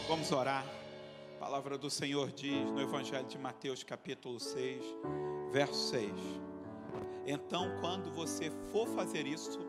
Vamos orar. A palavra do Senhor diz no Evangelho de Mateus, capítulo 6, verso 6. Então, quando você for fazer isso,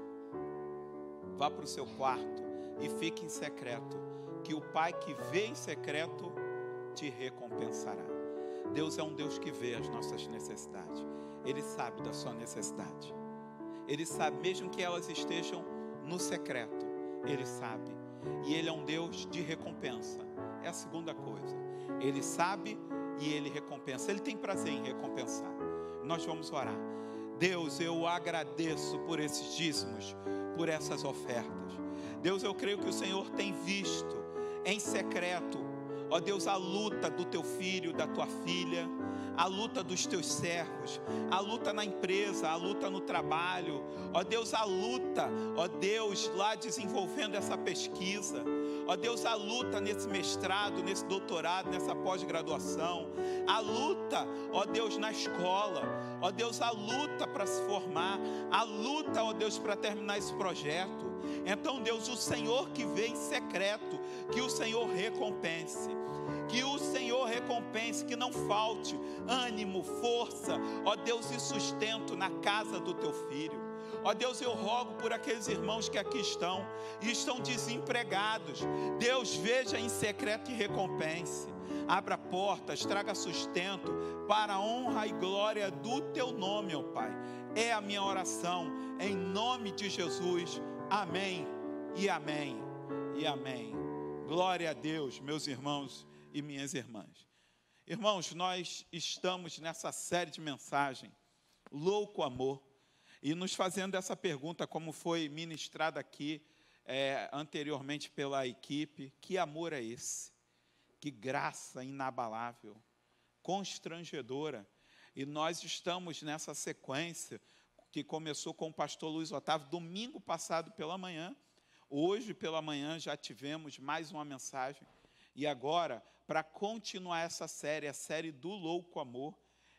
vá para o seu quarto e fique em secreto, que o Pai que vê em secreto te recompensará. Deus é um Deus que vê as nossas necessidades. Ele sabe da sua necessidade. Ele sabe, mesmo que elas estejam no secreto, Ele sabe. E Ele é um Deus de recompensa. É a segunda coisa. Ele sabe e Ele recompensa. Ele tem prazer em recompensar. Nós vamos orar. Deus, eu agradeço por esses dízimos, por essas ofertas. Deus, eu creio que o Senhor tem visto em secreto, ó Deus, a luta do teu filho, da tua filha, a luta dos teus servos, a luta na empresa, a luta no trabalho, ó Deus, a luta, ó Deus, lá desenvolvendo essa pesquisa, ó Deus, a luta nesse mestrado, nesse doutorado, nessa pós-graduação, a luta, ó Deus, na escola, ó Deus, a luta para se formar, a luta, ó Deus, para terminar esse projeto. Então, Deus, o Senhor que vê em secreto, que o Senhor recompense. Que o Senhor recompense, que não falte ânimo, força, ó Deus, e sustento na casa do teu filho. Ó Deus, eu rogo por aqueles irmãos que aqui estão e estão desempregados. Deus, veja em secreto e recompense. Abra portas, traga sustento para a honra e glória do teu nome, ó Pai. É a minha oração, em nome de Jesus. Amém e amém e amém. Glória a Deus, meus irmãos e minhas irmãs. Irmãos, nós estamos nessa série de mensagem, Louco Amor, e nos fazendo essa pergunta, como foi ministrada aqui anteriormente pela equipe: que amor é esse? Que graça inabalável, constrangedora. E nós estamos nessa sequência que começou com o pastor Luiz Otávio domingo passado pela manhã. Hoje pela manhã já tivemos mais uma mensagem. E agora, para continuar essa série, a série do Louco Amor,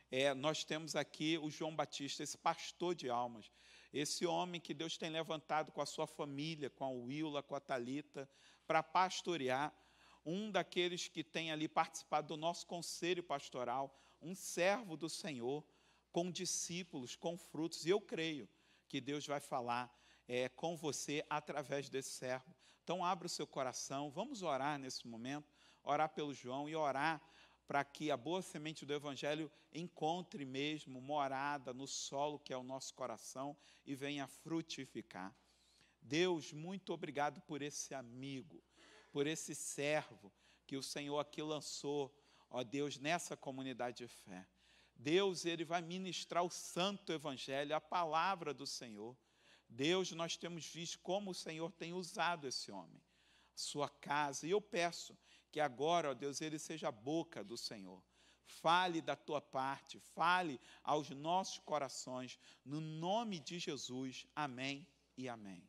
nós temos aqui o João Batista, esse pastor de almas, esse homem que Deus tem levantado com a sua família, com a Willa, com a Thalita, para pastorear, um daqueles que tem ali participado do nosso conselho pastoral, um servo do Senhor, com discípulos, com frutos. E eu creio que Deus vai falar com você através desse servo. Então abra o seu coração, vamos orar nesse momento, orar pelo João e orar para que a boa semente do Evangelho encontre mesmo morada no solo que é o nosso coração e venha frutificar. Deus, muito obrigado por esse amigo, por esse servo que o Senhor aqui lançou, ó Deus, nessa comunidade de fé. Deus, Ele vai ministrar o santo Evangelho, a palavra do Senhor. Deus, nós temos visto como o Senhor tem usado esse homem, sua casa, e eu peço que agora, ó Deus, ele seja a boca do Senhor. Fale da tua parte, fale aos nossos corações, no nome de Jesus. Amém e amém.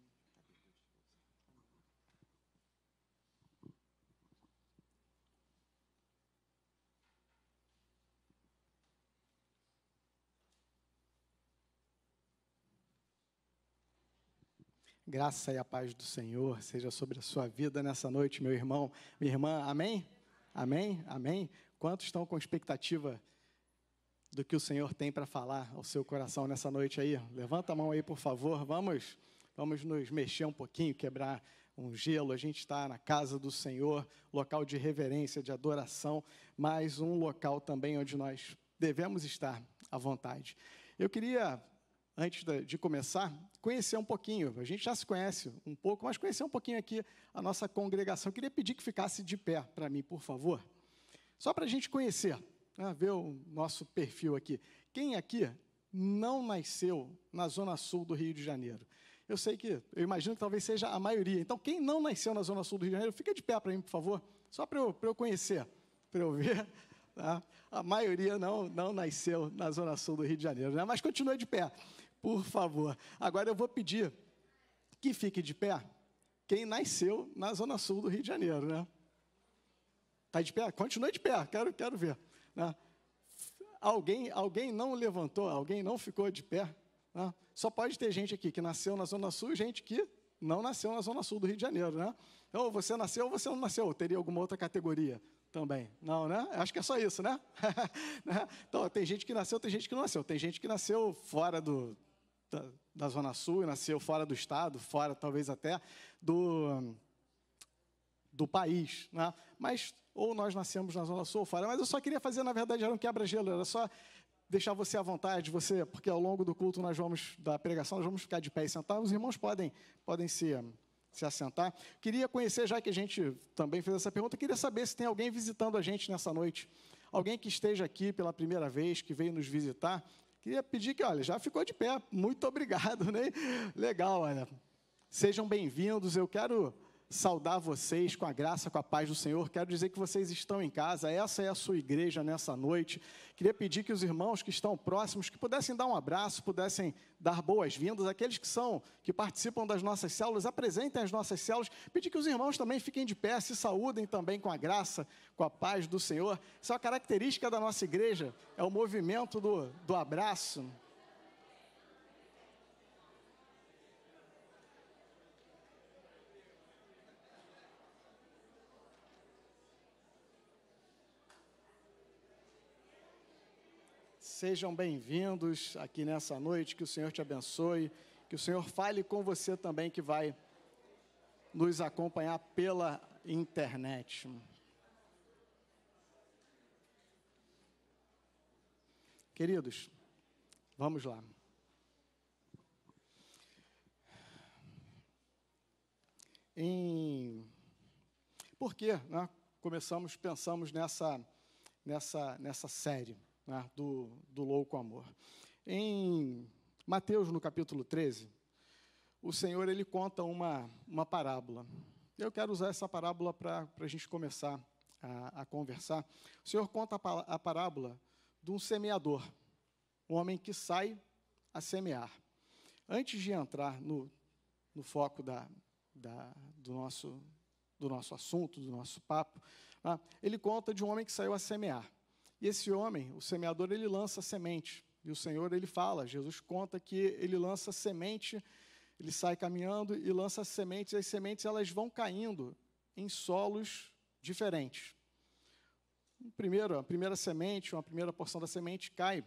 Graça e a paz do Senhor seja sobre a sua vida nessa noite, meu irmão, minha irmã. Amém? Amém? Amém? Quantos estão com expectativa do que o Senhor tem para falar ao seu coração nessa noite aí? Levanta a mão aí, por favor. Vamos nos mexer um pouquinho, quebrar um gelo. A gente está na casa do Senhor, local de reverência, de adoração, mas um local também onde nós devemos estar à vontade. Eu queria, antes de começar, conhecer um pouquinho. A gente já se conhece um pouco, mas conhecer um pouquinho aqui a nossa congregação. Eu queria pedir que ficasse de pé para mim, por favor. Só para a gente conhecer, ver o nosso perfil aqui. Quem aqui não nasceu na Zona Sul do Rio de Janeiro? Eu imagino que talvez seja a maioria. Então, quem não nasceu na Zona Sul do Rio de Janeiro, fica de pé para mim, por favor. Só para eu conhecer, para eu ver. Tá? A maioria não nasceu na Zona Sul do Rio de Janeiro, né? Mas continue de pé, por favor. Agora eu vou pedir que fique de pé quem nasceu na Zona Sul do Rio de Janeiro, né? Está de pé? Continue de pé, quero ver. Né? Alguém não levantou, alguém não ficou de pé? Né? Só pode ter gente aqui que nasceu na Zona Sul e gente que não nasceu na Zona Sul do Rio de Janeiro, né? Ou você nasceu ou você não nasceu. Teria alguma outra categoria também? Não, né? Acho que é só isso, né? Então, tem gente que nasceu, tem gente que não nasceu. Tem gente que nasceu fora da Zona Sul, nasceu fora do estado, fora talvez até do país, né? Mas, ou nós nascemos na Zona Sul ou fora. Mas eu só queria fazer, na verdade, era um quebra-gelo, era só deixar você à vontade, porque ao longo do culto da pregação, nós vamos ficar de pé e sentar. Os irmãos podem se assentar. Queria conhecer, já que a gente também fez essa pergunta, queria saber se tem alguém visitando a gente nessa noite. Alguém que esteja aqui pela primeira vez, que veio nos visitar. Queria pedir que, olha, já ficou de pé. Muito obrigado, né? Legal, olha. Sejam bem-vindos. Eu quero saudar vocês com a graça, com a paz do Senhor. Quero dizer que vocês estão em casa. Essa é a sua igreja nessa noite. Queria pedir que os irmãos que estão próximos, que pudessem dar um abraço, pudessem dar boas-vindas. Aqueles que participam das nossas células, apresentem as nossas células. Pedir que os irmãos também fiquem de pé, se saúdem também com a graça, com a paz do Senhor. Isso é uma característica da nossa igreja, é o movimento do abraço. Sejam bem-vindos aqui nessa noite, que o Senhor te abençoe, que o Senhor fale com você também, que vai nos acompanhar pela internet. Queridos, vamos lá. Por que, né, pensamos nessa série, né, do louco amor? Em Mateus, no capítulo 13, o Senhor ele conta uma parábola. Eu quero usar essa parábola para a gente começar a conversar. O Senhor conta a parábola de um semeador, um homem que sai a semear. Antes de entrar no foco do nosso assunto, do nosso papo, né, ele conta de um homem que saiu a semear. E esse homem, o semeador, ele lança semente. E o Senhor, ele fala, Jesus conta que ele lança semente, ele sai caminhando e lança sementes, e as sementes elas vão caindo em solos diferentes. A primeira semente, uma primeira porção da semente cai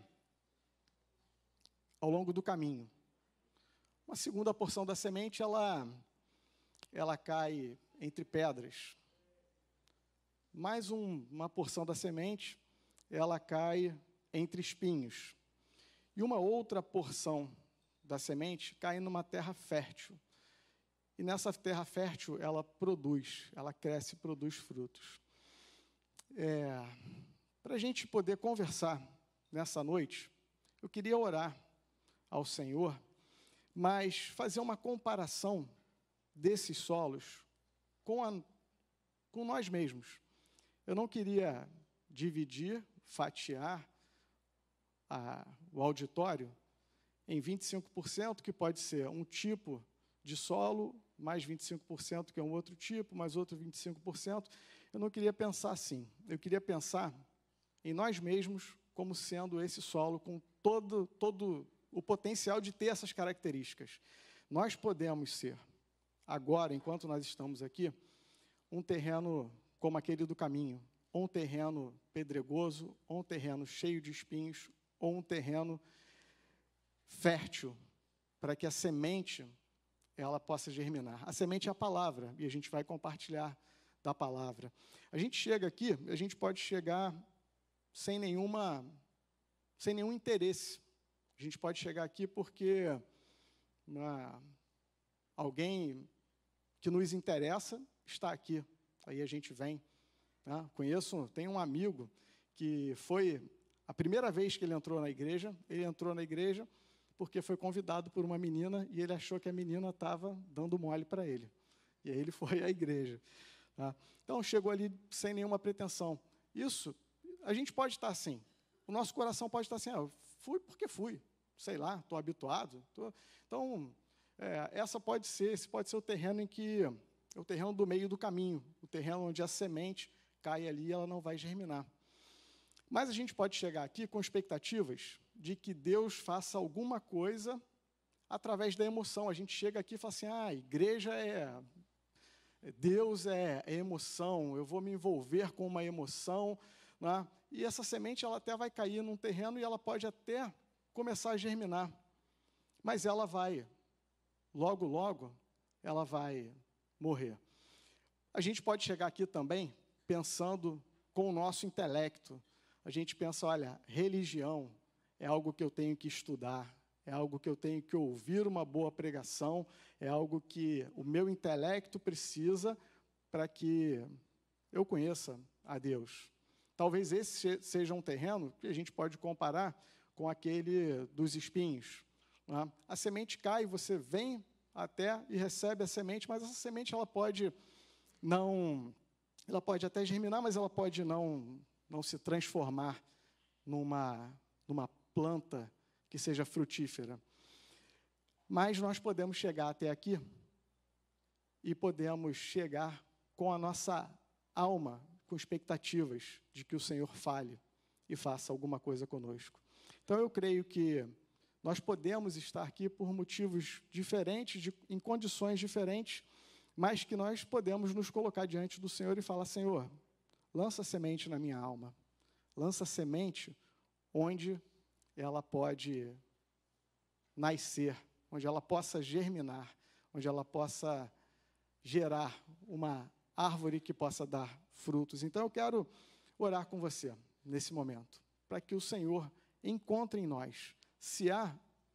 ao longo do caminho. Uma segunda porção da semente, ela cai entre pedras. Mais uma porção da semente, ela cai entre espinhos. E uma outra porção da semente cai numa terra fértil. E nessa terra fértil, ela cresce e produz frutos. Para a gente poder conversar nessa noite, eu queria orar ao Senhor, mas fazer uma comparação desses solos com nós mesmos. Eu não queria dividir, fatiar o auditório em 25%, que pode ser um tipo de solo, mais 25% que é um outro tipo, mais outro 25%. Eu não queria pensar assim. Eu queria pensar em nós mesmos como sendo esse solo com todo o potencial de ter essas características. Nós podemos ser, agora, enquanto nós estamos aqui, um terreno como aquele do caminho, ou um terreno pedregoso, ou um terreno cheio de espinhos, ou um terreno fértil, para que a semente ela possa germinar. A semente é a palavra, e a gente vai compartilhar da palavra. A gente chega aqui, a gente pode chegar sem nenhum interesse. A gente pode chegar aqui porque alguém que nos interessa está aqui. Aí a gente vem. Né? Tenho um amigo que foi a primeira vez que ele entrou na igreja porque foi convidado por uma menina e ele achou que a menina estava dando mole para ele. E aí ele foi à igreja. Tá? Então, chegou ali sem nenhuma pretensão. Isso, a gente pode estar assim. O nosso coração pode estar assim, eu fui porque fui. Sei lá, estou habituado. Então, esse pode ser o terreno é o terreno do meio do caminho, o terreno onde a semente cai ali e ela não vai germinar. Mas a gente pode chegar aqui com expectativas de que Deus faça alguma coisa através da emoção. A gente chega aqui e fala assim, a igreja Deus é emoção, eu vou me envolver com uma emoção, né? E essa semente ela até vai cair num terreno e ela pode até começar a germinar, mas ela vai, logo, logo, ela vai morrer. A gente pode chegar aqui também pensando com o nosso intelecto. A gente pensa, olha, religião é algo que eu tenho que estudar, é algo que eu tenho que ouvir uma boa pregação, é algo que o meu intelecto precisa para que eu conheça a Deus. Talvez esse seja um terreno que a gente pode comparar com aquele dos espinhos, né? A semente cai, você vem até e recebe a semente, mas essa semente ela pode até germinar, mas ela pode não se transformar numa planta que seja frutífera. Mas nós podemos chegar até aqui e podemos chegar com a nossa alma, com expectativas de que o Senhor fale e faça alguma coisa conosco. Então, eu creio que nós podemos estar aqui por motivos diferentes, em condições diferentes, mas que nós podemos nos colocar diante do Senhor e falar, Senhor, lança semente na minha alma, lança semente onde ela pode nascer, onde ela possa germinar, onde ela possa gerar uma árvore que possa dar frutos. Então, eu quero orar com você nesse momento, para que o Senhor encontre em nós. Se há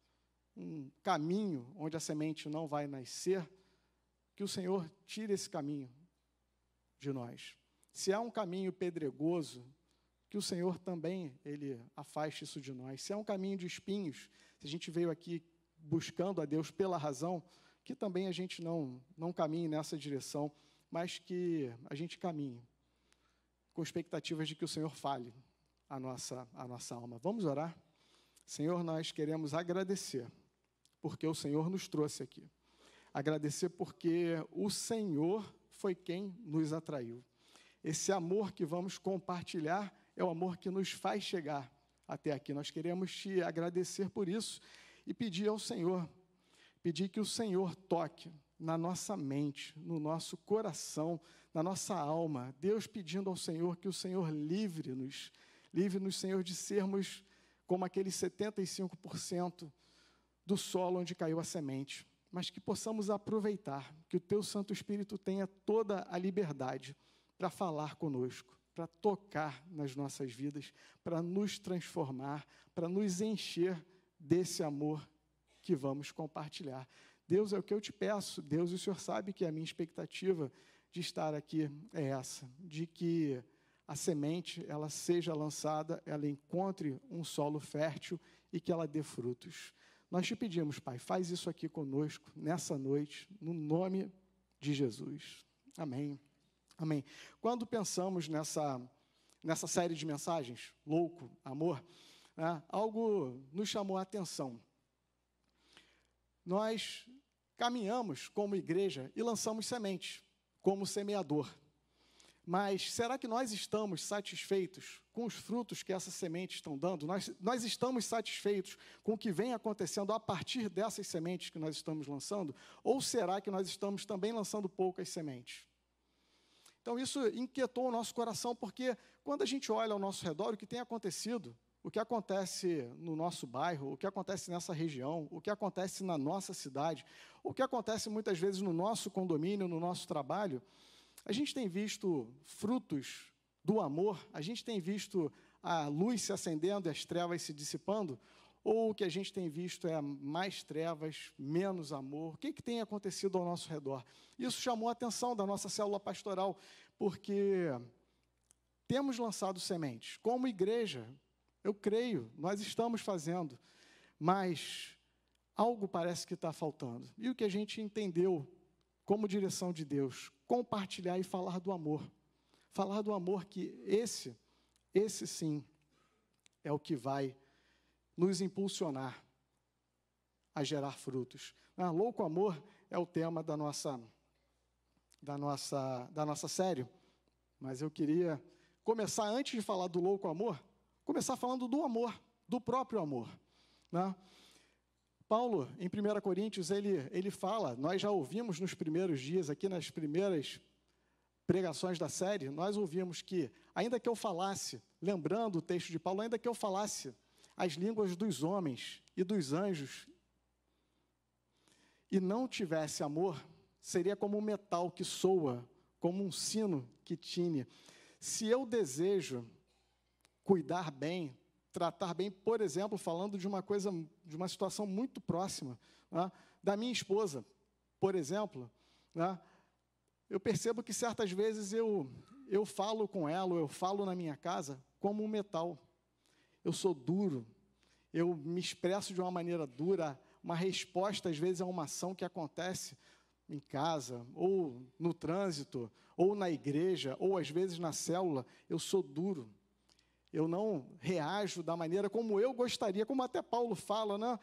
um caminho onde a semente não vai nascer, que o Senhor tire esse caminho de nós. Se há um caminho pedregoso, que o Senhor também, Ele afaste isso de nós. Se há um caminho de espinhos, se a gente veio aqui buscando a Deus pela razão, que também a gente não caminhe nessa direção, mas que a gente caminhe com expectativas de que o Senhor fale a nossa alma. Vamos orar? Senhor, nós queremos agradecer, porque o Senhor nos trouxe aqui. Agradecer porque o Senhor foi quem nos atraiu. Esse amor que vamos compartilhar é o amor que nos faz chegar até aqui. Nós queremos te agradecer por isso e pedir ao Senhor, pedir que o Senhor toque na nossa mente, no nosso coração, na nossa alma. Deus pedindo ao Senhor que o Senhor livre-nos, Senhor, de sermos como aqueles 75% do solo onde caiu a semente, mas que possamos aproveitar, que o Teu Santo Espírito tenha toda a liberdade para falar conosco, para tocar nas nossas vidas, para nos transformar, para nos encher desse amor que vamos compartilhar. Deus, é o que eu te peço, Deus, o Senhor sabe que a minha expectativa de estar aqui é essa, de que a semente, ela seja lançada, ela encontre um solo fértil e que ela dê frutos. Nós te pedimos, Pai, faz isso aqui conosco, nessa noite, no nome de Jesus. Amém. Amém. Quando pensamos nessa série de mensagens, Louco, Amor, algo nos chamou a atenção. Nós caminhamos como igreja e lançamos sementes, como semeador. Mas será que nós estamos satisfeitos com os frutos que essas sementes estão dando? Nós estamos satisfeitos com o que vem acontecendo a partir dessas sementes que nós estamos lançando? Ou será que nós estamos também lançando poucas sementes? Então, isso inquietou o nosso coração, porque quando a gente olha ao nosso redor, o que tem acontecido, o que acontece no nosso bairro, o que acontece nessa região, o que acontece na nossa cidade, o que acontece muitas vezes no nosso condomínio, no nosso trabalho, a gente tem visto frutos do amor, a gente tem visto a luz se acendendo e as trevas se dissipando, ou o que a gente tem visto é mais trevas, menos amor? O que tem acontecido ao nosso redor? Isso chamou a atenção da nossa célula pastoral, porque temos lançado sementes. Como igreja, eu creio, nós estamos fazendo, mas algo parece que está faltando. E o que a gente entendeu como direção de Deus? Compartilhar e falar do amor. Falar do amor que esse sim, é o que vai nos impulsionar a gerar frutos. Louco Amor é o tema da nossa série, mas eu queria começar, antes de falar do louco amor, começar falando do amor, do próprio amor, né? Paulo, em 1 Coríntios, ele fala, nós já ouvimos nos primeiros dias, aqui nas primeiras pregações da série, nós ouvimos que, ainda que eu falasse, lembrando o texto de Paulo, ainda que eu falasse as línguas dos homens e dos anjos, e não tivesse amor, seria como um metal que soa, como um sino que tine. Se eu desejo cuidar bem, tratar bem, por exemplo, falando de uma situação muito próxima, né, da minha esposa, por exemplo, né, eu percebo que certas vezes eu falo com ela, ou eu falo na minha casa, como um metal. Eu sou duro, eu me expresso de uma maneira dura, uma resposta, às vezes, a uma ação que acontece em casa, ou no trânsito, ou na igreja, ou às vezes na célula, eu sou duro. Eu não reajo da maneira como eu gostaria, como até Paulo fala, né?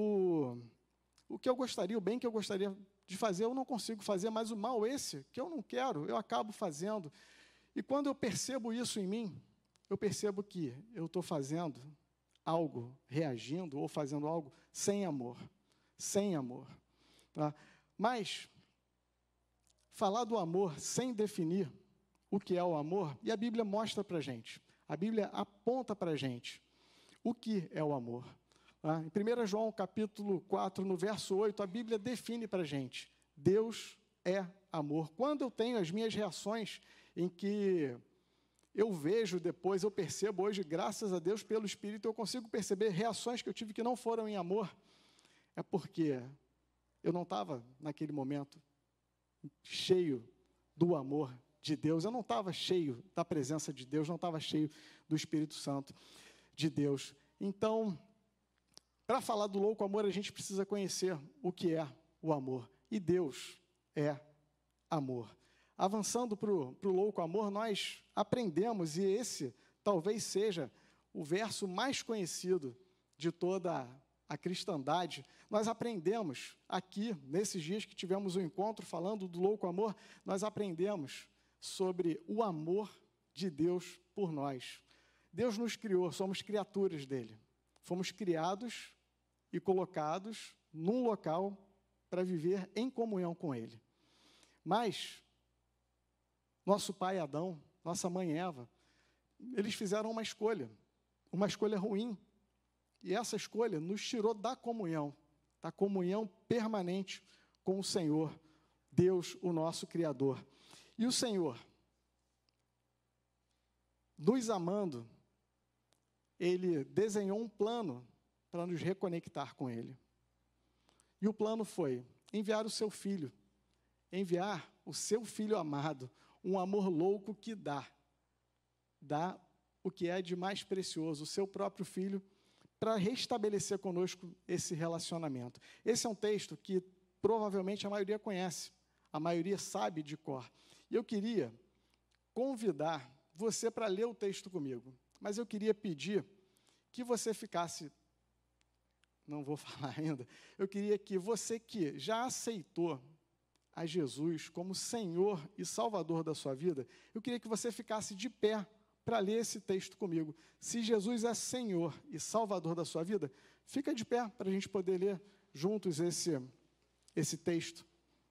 O que eu gostaria, o bem que eu gostaria de fazer, eu não consigo fazer, mas o mal esse, que eu não quero, eu acabo fazendo. E quando eu percebo isso em mim, eu percebo que eu estou fazendo algo, reagindo ou fazendo algo sem amor. Sem amor. Tá? Mas, falar do amor sem definir o que é o amor, e a Bíblia mostra para a gente, a Bíblia aponta para a gente o que é o amor. Tá? Em 1 João, capítulo 4, no verso 8, a Bíblia define para a gente, Deus é amor. Quando eu tenho as minhas reações em que eu vejo depois, eu percebo hoje, graças a Deus, pelo Espírito, eu consigo perceber reações que eu tive que não foram em amor, é porque eu não estava, naquele momento, cheio do amor de Deus, eu não estava cheio da presença de Deus, não estava cheio do Espírito Santo de Deus. Então, para falar do louco amor, a gente precisa conhecer o que é o amor. E Deus é amor. Avançando para o louco amor, nós aprendemos, e esse talvez seja o verso mais conhecido de toda a cristandade, nós aprendemos aqui, nesses dias que tivemos um encontro falando do louco amor, nós aprendemos sobre o amor de Deus por nós. Deus nos criou, somos criaturas dele. Fomos criados e colocados num local para viver em comunhão com ele. Mas nosso pai Adão, nossa mãe Eva, eles fizeram uma escolha ruim. E essa escolha nos tirou da comunhão permanente com o Senhor, Deus, o nosso Criador. E o Senhor, nos amando, Ele desenhou um plano para nos reconectar com Ele. E o plano foi enviar o seu Filho amado, um amor louco que dá o que é de mais precioso, o seu próprio Filho, para restabelecer conosco esse relacionamento. Esse é um texto que provavelmente a maioria conhece, a maioria sabe de cor. E eu queria convidar você para ler o texto comigo, mas eu queria pedir que você ficasse, não vou falar ainda, eu queria que você que já aceitou a Jesus como Senhor e Salvador da sua vida, eu queria que você ficasse de pé para ler esse texto comigo. Se Jesus é Senhor e Salvador da sua vida, fica de pé para a gente poder ler juntos esse texto.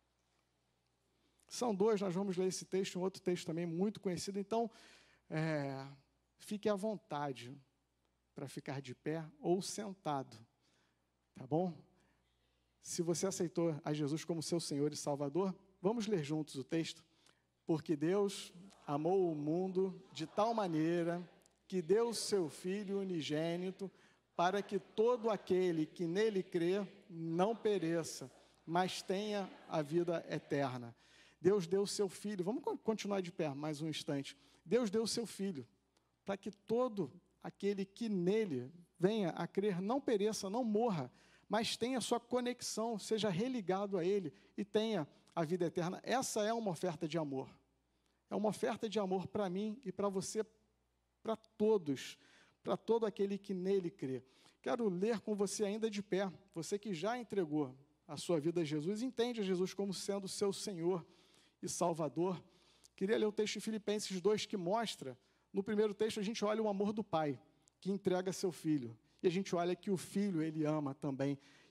São dois, nós vamos ler esse texto, um outro texto também muito conhecido, então fique à vontade para ficar de pé ou sentado, tá bom? Se você aceitou a Jesus como seu Senhor e Salvador, vamos ler juntos o texto. Porque Deus amou o mundo de tal maneira que deu o seu Filho unigênito para que todo aquele que nele crê não pereça, mas tenha a vida eterna. Deus deu o seu Filho, vamos continuar de pé mais um instante. Deus deu o seu Filho para que todo aquele que nele venha a crer não pereça, não morra, mas tenha sua conexão, seja religado a Ele e tenha a vida eterna. Essa é uma oferta de amor. É uma oferta de amor para mim e para você, para todos, para todo aquele que nele crê. Quero ler com você ainda de pé, você que já entregou a sua vida a Jesus, entende a Jesus como sendo seu Senhor e Salvador. Queria ler o texto de Filipenses 2, que mostra, no primeiro texto a gente olha o amor do Pai, que entrega seu Filho. E a gente olha que o Filho, ele ama também.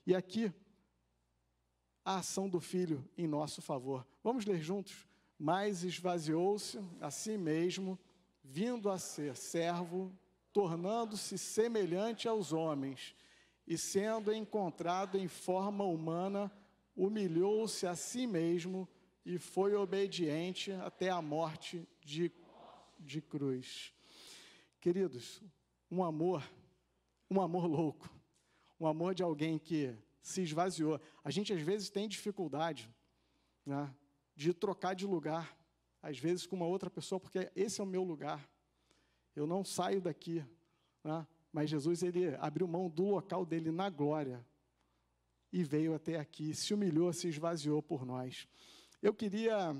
E aqui, a ação do Filho em nosso favor. Vamos ler juntos? Mas esvaziou-se a si mesmo, vindo a ser servo, tornando-se semelhante aos homens, e sendo encontrado em forma humana, humilhou-se a si mesmo e foi obediente até a morte de cruz. Queridos, um amor louco, um amor de alguém que se esvaziou. A gente, às vezes, tem dificuldade, né, de trocar de lugar, às vezes, com uma outra pessoa, porque esse é o meu lugar. Eu não saio daqui, né, mas Jesus, ele abriu mão do local dele na glória e veio até aqui, se humilhou, se esvaziou por nós. Eu queria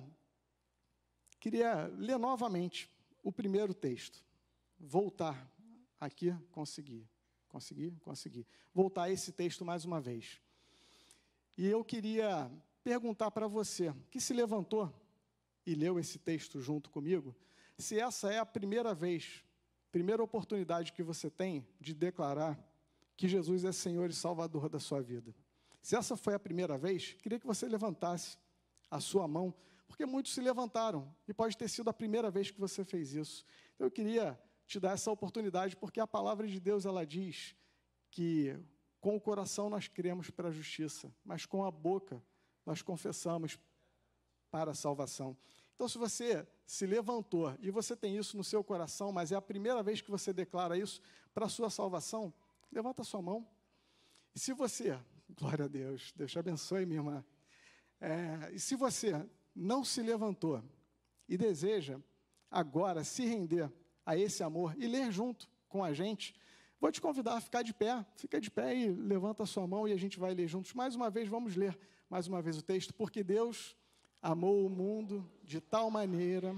ler novamente o primeiro texto, voltar aqui, consegui. Voltar a esse texto mais uma vez. E eu queria perguntar para você, que se levantou e leu esse texto junto comigo, se essa é a primeira oportunidade que você tem de declarar que Jesus é Senhor e Salvador da sua vida. Se essa foi a primeira vez, queria que você levantasse a sua mão, porque muitos se levantaram, e pode ter sido a primeira vez que você fez isso. Então, eu queria te dar essa oportunidade, porque a palavra de Deus, ela diz que com o coração nós cremos para a justiça, mas com a boca nós confessamos para a salvação. Então, se você se levantou e você tem isso no seu coração, mas é a primeira vez que você declara isso para a sua salvação, levanta a sua mão. E se você, glória a Deus, Deus te abençoe, minha irmã. E se você não se levantou e deseja agora se render a esse amor e ler junto com a gente, vou te convidar a ficar de pé. Fica de pé e levanta a sua mão e a gente vai ler juntos. Mais uma vez, vamos ler mais uma vez o texto. Porque Deus amou o mundo de tal maneira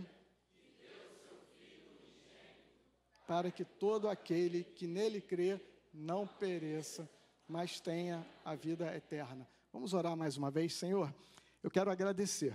para que todo aquele que nele crê não pereça, mas tenha a vida eterna. Vamos orar mais uma vez. Senhor, eu quero agradecer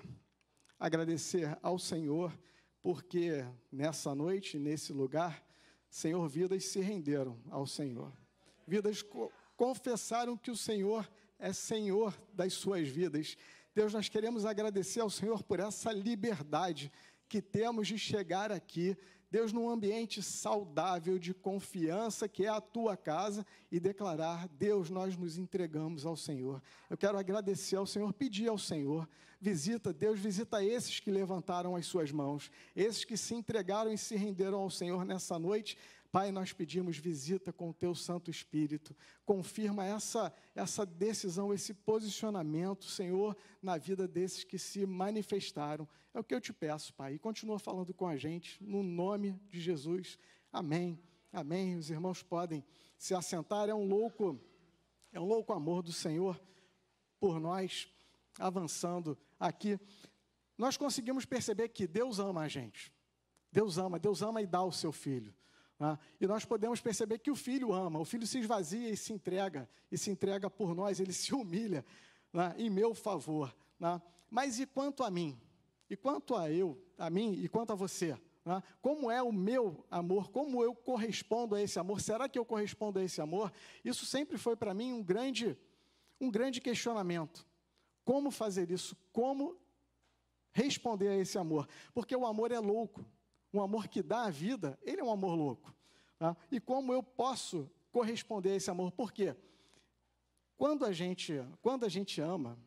ao Senhor, porque nessa noite, nesse lugar, Senhor, vidas se renderam ao Senhor. Vidas confessaram que o Senhor é Senhor das suas vidas. Deus, nós queremos agradecer ao Senhor por essa liberdade que temos de chegar aqui, Deus, num ambiente saudável de confiança, que é a tua casa, e declarar: Deus, nós nos entregamos ao Senhor. Eu quero agradecer ao Senhor, pedir ao Senhor, visita, Deus, visita esses que levantaram as suas mãos, esses que se entregaram e se renderam ao Senhor nessa noite. Pai, nós pedimos visita com o Teu Santo Espírito, confirma essa decisão, esse posicionamento, Senhor, na vida desses que se manifestaram. É o que eu te peço, Pai, e continua falando com a gente, no nome de Jesus. Amém, amém. Os irmãos podem se assentar. É um louco amor do Senhor por nós, avançando aqui. Nós conseguimos perceber que Deus ama a gente. Deus ama e dá o seu Filho. E nós podemos perceber que o Filho ama, o Filho se esvazia e se entrega por nós, ele se humilha, em meu favor. Mas e quanto a mim? E quanto a mim e quanto a você? Como é o meu amor? Como eu correspondo a esse amor? Será que eu correspondo a esse amor? Isso sempre foi para mim um grande questionamento. Como fazer isso? Como responder a esse amor? Porque o amor é louco. Um amor que dá a vida, ele é um amor louco. E como eu posso corresponder a esse amor? Por quê? Quando a gente ama,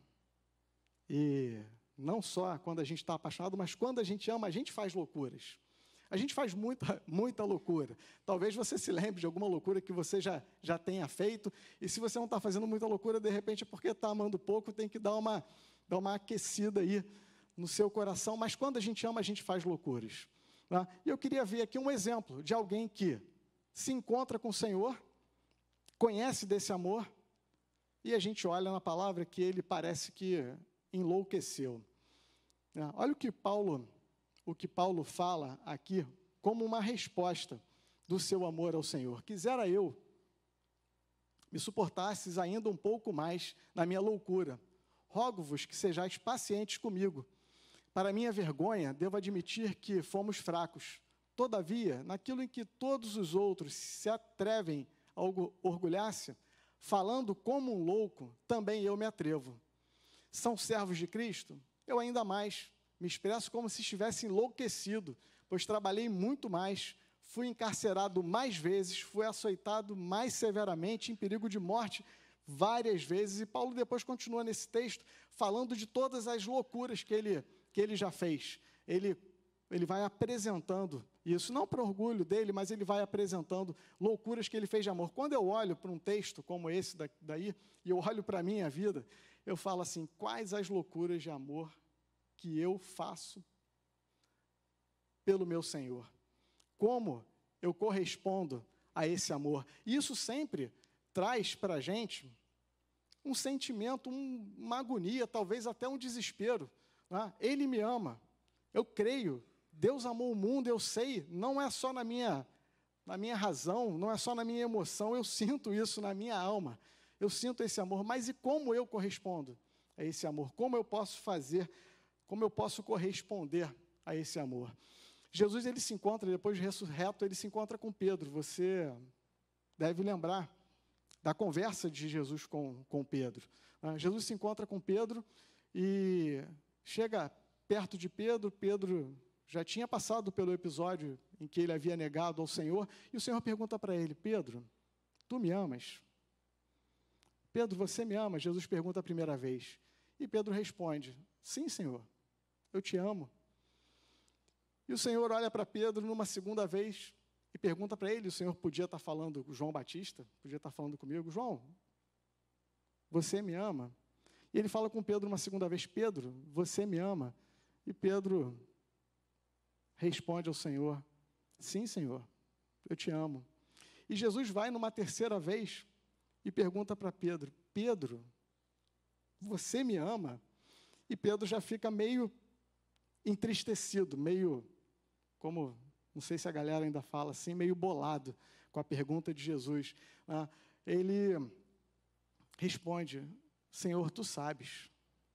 e não só quando a gente está apaixonado, mas quando a gente ama, a gente faz loucuras. A gente faz muita loucura. Talvez você se lembre de alguma loucura que você já tenha feito, e se você não está fazendo muita loucura, de repente é porque está amando pouco, tem que dar uma aquecida aí no seu coração. Mas quando a gente ama, a gente faz loucuras. E eu queria ver aqui um exemplo de alguém que se encontra com o Senhor, conhece desse amor, e a gente olha na palavra que ele parece que enlouqueceu. Olha o que Paulo fala aqui como uma resposta do seu amor ao Senhor. Quisera eu me suportasses ainda um pouco mais na minha loucura. Rogo-vos que sejais pacientes comigo. Para minha vergonha, devo admitir que fomos fracos. Todavia, naquilo em que todos os outros se atrevem a orgulhar-se, Falando como um louco, também eu me atrevo. São servos de Cristo? Eu ainda mais. Me expresso como se estivesse enlouquecido, pois trabalhei muito mais, fui encarcerado mais vezes, fui açoitado mais severamente, em perigo de morte várias vezes. E Paulo depois continua nesse texto, falando de todas as loucuras que ele já fez. Ele vai apresentando isso, não para orgulho dele, mas ele vai apresentando loucuras que ele fez de amor. Quando eu olho para um texto como esse daí, e eu olho para a minha vida, eu falo assim, quais as loucuras de amor que eu faço pelo meu Senhor? Como eu correspondo a esse amor? Isso sempre traz para a gente um sentimento, uma agonia, talvez até um desespero. Né? Ele me ama, eu creio, Deus amou o mundo, eu sei, não é só na minha razão, não é só na minha emoção, eu sinto isso na minha alma, eu sinto esse amor, mas e como eu correspondo a esse amor? Como eu posso fazer, como eu posso corresponder a esse amor? Jesus, ele se encontra, depois de ressurreto, ele se encontra com Pedro. Você deve lembrar da conversa de Jesus com Pedro. Jesus se encontra com Pedro e chega perto de Pedro. Pedro já tinha passado pelo episódio em que ele havia negado ao Senhor, e o Senhor pergunta para ele, Pedro, tu me amas? Pedro, você me ama? Jesus pergunta a primeira vez. E Pedro responde, sim, Senhor, eu te amo. E o Senhor olha para Pedro numa segunda vez e pergunta para ele, o Senhor podia estar falando com João Batista, podia estar falando comigo, João, você me ama? E ele fala com Pedro uma segunda vez, Pedro, você me ama? E Pedro responde ao Senhor, sim, Senhor, eu te amo. E Jesus vai numa terceira vez e pergunta para Pedro, Pedro, você me ama? E Pedro já fica meio entristecido, meio, como, não sei se a galera ainda fala assim, meio bolado com a pergunta de Jesus. Ele responde, Senhor, tu sabes.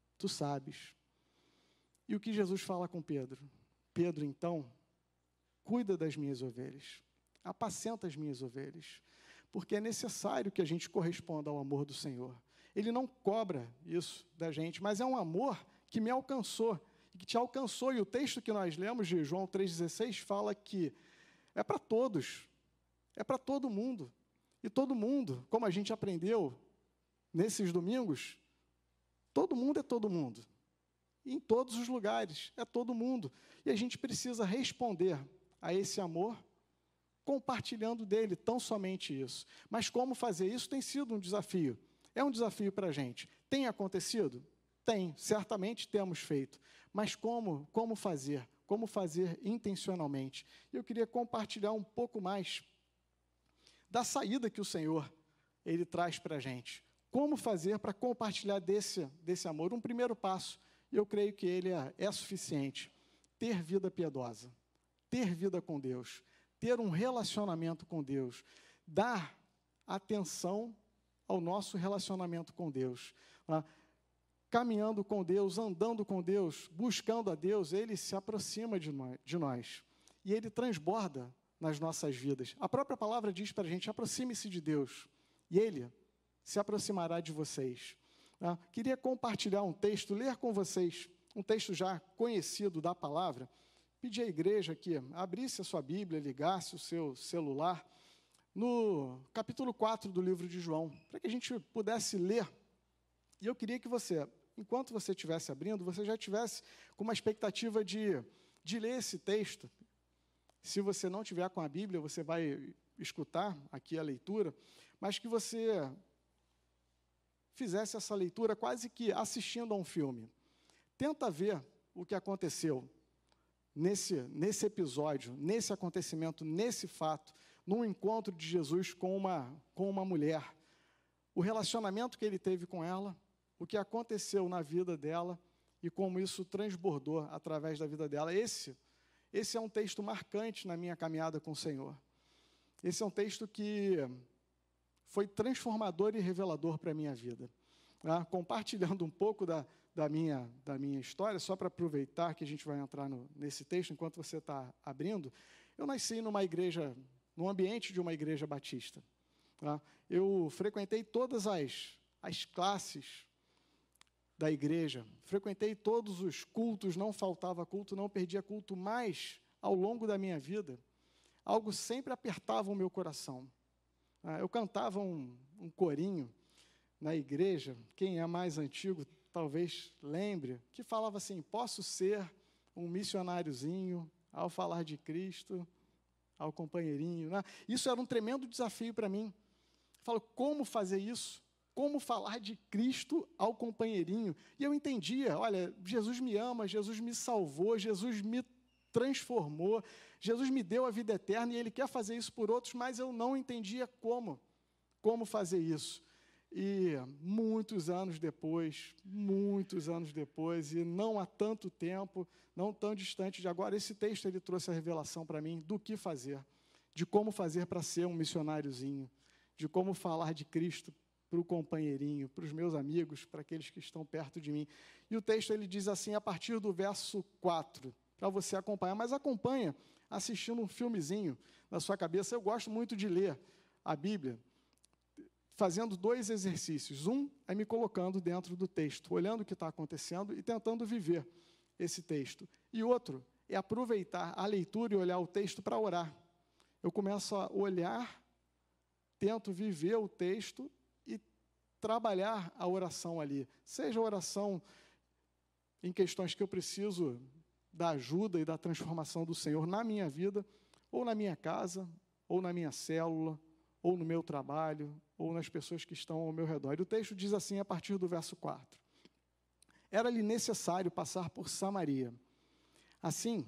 E o que Jesus fala com Pedro? Pedro, então, cuida das minhas ovelhas, apacenta as minhas ovelhas, porque é necessário que a gente corresponda ao amor do Senhor. Ele não cobra isso da gente, mas é um amor que me alcançou, que te alcançou. E o texto que nós lemos de João 3,16 fala que é para todos, é para todo mundo. E todo mundo, como a gente aprendeu nesses domingos, todo mundo é todo mundo. E em todos os lugares, é todo mundo. E a gente precisa responder a esse amor compartilhando dele, tão somente isso. Mas como fazer isso tem sido um desafio. É um desafio para a gente. Tem acontecido? Tem, certamente temos feito. Mas como fazer? Como fazer intencionalmente? E eu queria compartilhar um pouco mais da saída que o Senhor ele traz para a gente. Como fazer para compartilhar desse amor? Um primeiro passo, e eu creio que ele é suficiente. Ter vida piedosa, ter vida com Deus, ter um relacionamento com Deus, dar atenção ao nosso relacionamento com Deus. Caminhando com Deus, andando com Deus, buscando a Deus, Ele se aproxima de nós. E Ele transborda nas nossas vidas. A própria palavra diz para a gente, aproxime-se de Deus. E Ele se aproximará de vocês. Queria compartilhar um texto, ler com vocês, um texto já conhecido da palavra. Pedir à igreja que abrisse a sua Bíblia, ligasse o seu celular, no capítulo 4 do livro de João, para que a gente pudesse ler. E eu queria que você, enquanto você estivesse abrindo, você já tivesse com uma expectativa de ler esse texto. Se você não tiver com a Bíblia, você vai escutar aqui a leitura, mas que você fizesse essa leitura quase que assistindo a um filme. Tenta ver o que aconteceu nesse episódio, nesse acontecimento, nesse fato, num encontro de Jesus com uma mulher. O relacionamento que ele teve com ela, o que aconteceu na vida dela e como isso transbordou através da vida dela. Esse é um texto marcante na minha caminhada com o Senhor. Esse é um texto que foi transformador e revelador para a minha vida. Compartilhando um pouco da minha história, só para aproveitar que a gente vai entrar nesse texto, enquanto você está abrindo, eu nasci num ambiente de uma igreja batista. tá? Eu frequentei todas as classes da igreja, frequentei todos os cultos, não faltava culto, não perdia culto, mas, ao longo da minha vida, algo sempre apertava o meu coração. Eu cantava um corinho na igreja, quem é mais antigo talvez lembre, que falava assim: posso ser um missionáriozinho ao falar de Cristo, ao companheirinho. Isso era um tremendo desafio para mim. Eu falo, como fazer isso? Como falar de Cristo ao companheirinho? E eu entendia, olha, Jesus me ama, Jesus me salvou, Jesus me transformou, Jesus me deu a vida eterna e Ele quer fazer isso por outros, mas eu não entendia como fazer isso. E muitos anos depois, e não há tanto tempo, não tão distante de agora, esse texto ele trouxe a revelação para mim do que fazer, de como fazer para ser um missionáriozinho, de como falar de Cristo para o companheirinho, para os meus amigos, para aqueles que estão perto de mim. E o texto ele diz assim, a partir do verso 4, para você acompanhar, mas acompanha assistindo um filmezinho na sua cabeça. Eu gosto muito de ler a Bíblia, fazendo 2 exercícios. Um é me colocando dentro do texto, olhando o que está acontecendo e tentando viver esse texto. E outro é aproveitar a leitura e olhar o texto para orar. Eu começo a olhar, tento viver o texto e trabalhar a oração ali. Seja a oração em questões que eu preciso da ajuda e da transformação do Senhor na minha vida, ou na minha casa, ou na minha célula, ou no meu trabalho, ou nas pessoas que estão ao meu redor. E o texto diz assim, a partir do verso 4. Era-lhe necessário passar por Samaria. Assim,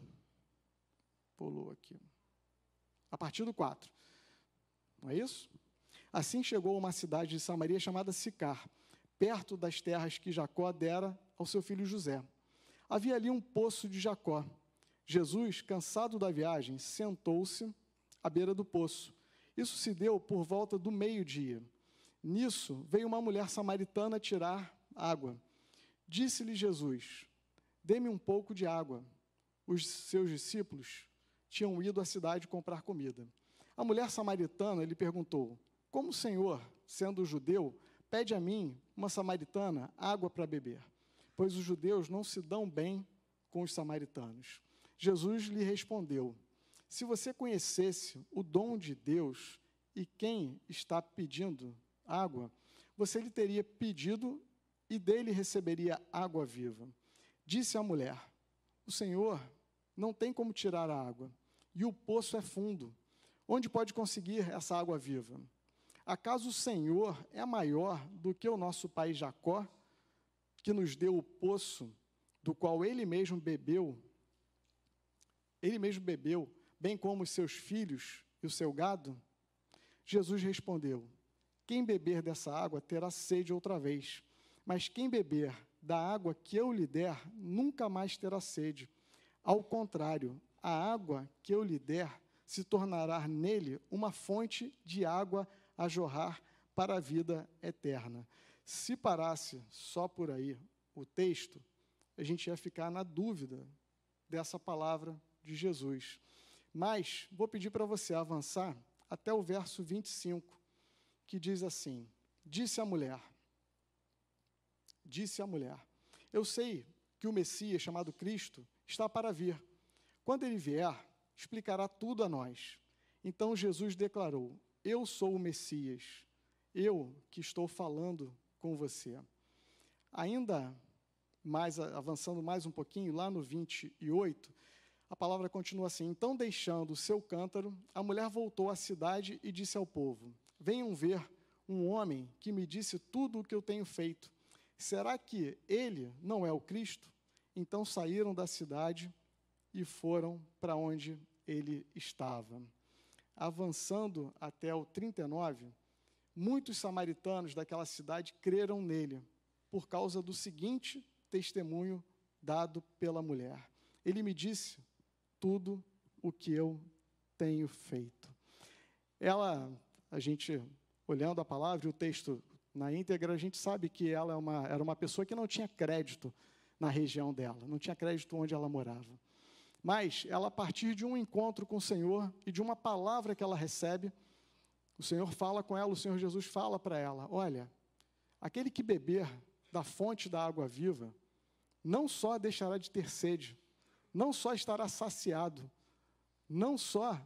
pulou aqui, a partir do 4, não é isso? Assim chegou a uma cidade de Samaria chamada Sicar, perto das terras que Jacó dera ao seu filho José. Havia ali um poço de Jacó. Jesus, cansado da viagem, sentou-se à beira do poço. Isso se deu por volta do meio-dia. Nisso, veio uma mulher samaritana tirar água. Disse-lhe Jesus, dê-me um pouco de água. Os seus discípulos tinham ido à cidade comprar comida. A mulher samaritana lhe perguntou, como o Senhor, sendo judeu, pede a mim, uma samaritana, água para beber? Pois os judeus não se dão bem com os samaritanos. Jesus lhe respondeu, se você conhecesse o dom de Deus e quem está pedindo água, você lhe teria pedido e dele receberia água viva. Disse a mulher, o Senhor não tem como tirar a água, e o poço é fundo. Onde pode conseguir essa água viva? Acaso o Senhor é maior do que o nosso pai Jacó, que nos deu o poço, do qual ele mesmo bebeu, bem como os seus filhos e o seu gado? Jesus respondeu, quem beber dessa água terá sede outra vez, mas quem beber da água que eu lhe der, nunca mais terá sede. Ao contrário, a água que eu lhe der se tornará nele uma fonte de água a jorrar para a vida eterna. Se parasse só por aí o texto, a gente ia ficar na dúvida dessa palavra de Jesus. Mas vou pedir para você avançar até o verso 25, que diz assim, disse a mulher, eu sei que o Messias, chamado Cristo, está para vir. Quando ele vier, explicará tudo a nós. Então Jesus declarou, eu sou o Messias, eu que estou falando com você. Ainda mais, avançando mais um pouquinho, lá no 28, a palavra continua assim, então deixando o seu cântaro, a mulher voltou à cidade e disse ao povo, venham ver um homem que me disse tudo o que eu tenho feito. Será que ele não é o Cristo? Então saíram da cidade e foram para onde ele estava. Avançando até o 39, muitos samaritanos daquela cidade creram nele, por causa do seguinte testemunho dado pela mulher. Ele me disse tudo o que eu tenho feito. A gente, olhando a palavra e o texto na íntegra, a gente sabe que ela era uma pessoa que não tinha crédito na região dela, não tinha crédito onde ela morava. Mas ela, a partir de um encontro com o Senhor e de uma palavra que ela recebe, O Senhor fala com ela, o Senhor Jesus fala para ela: olha, aquele que beber da fonte da água viva, não só deixará de ter sede, não só estará saciado, não só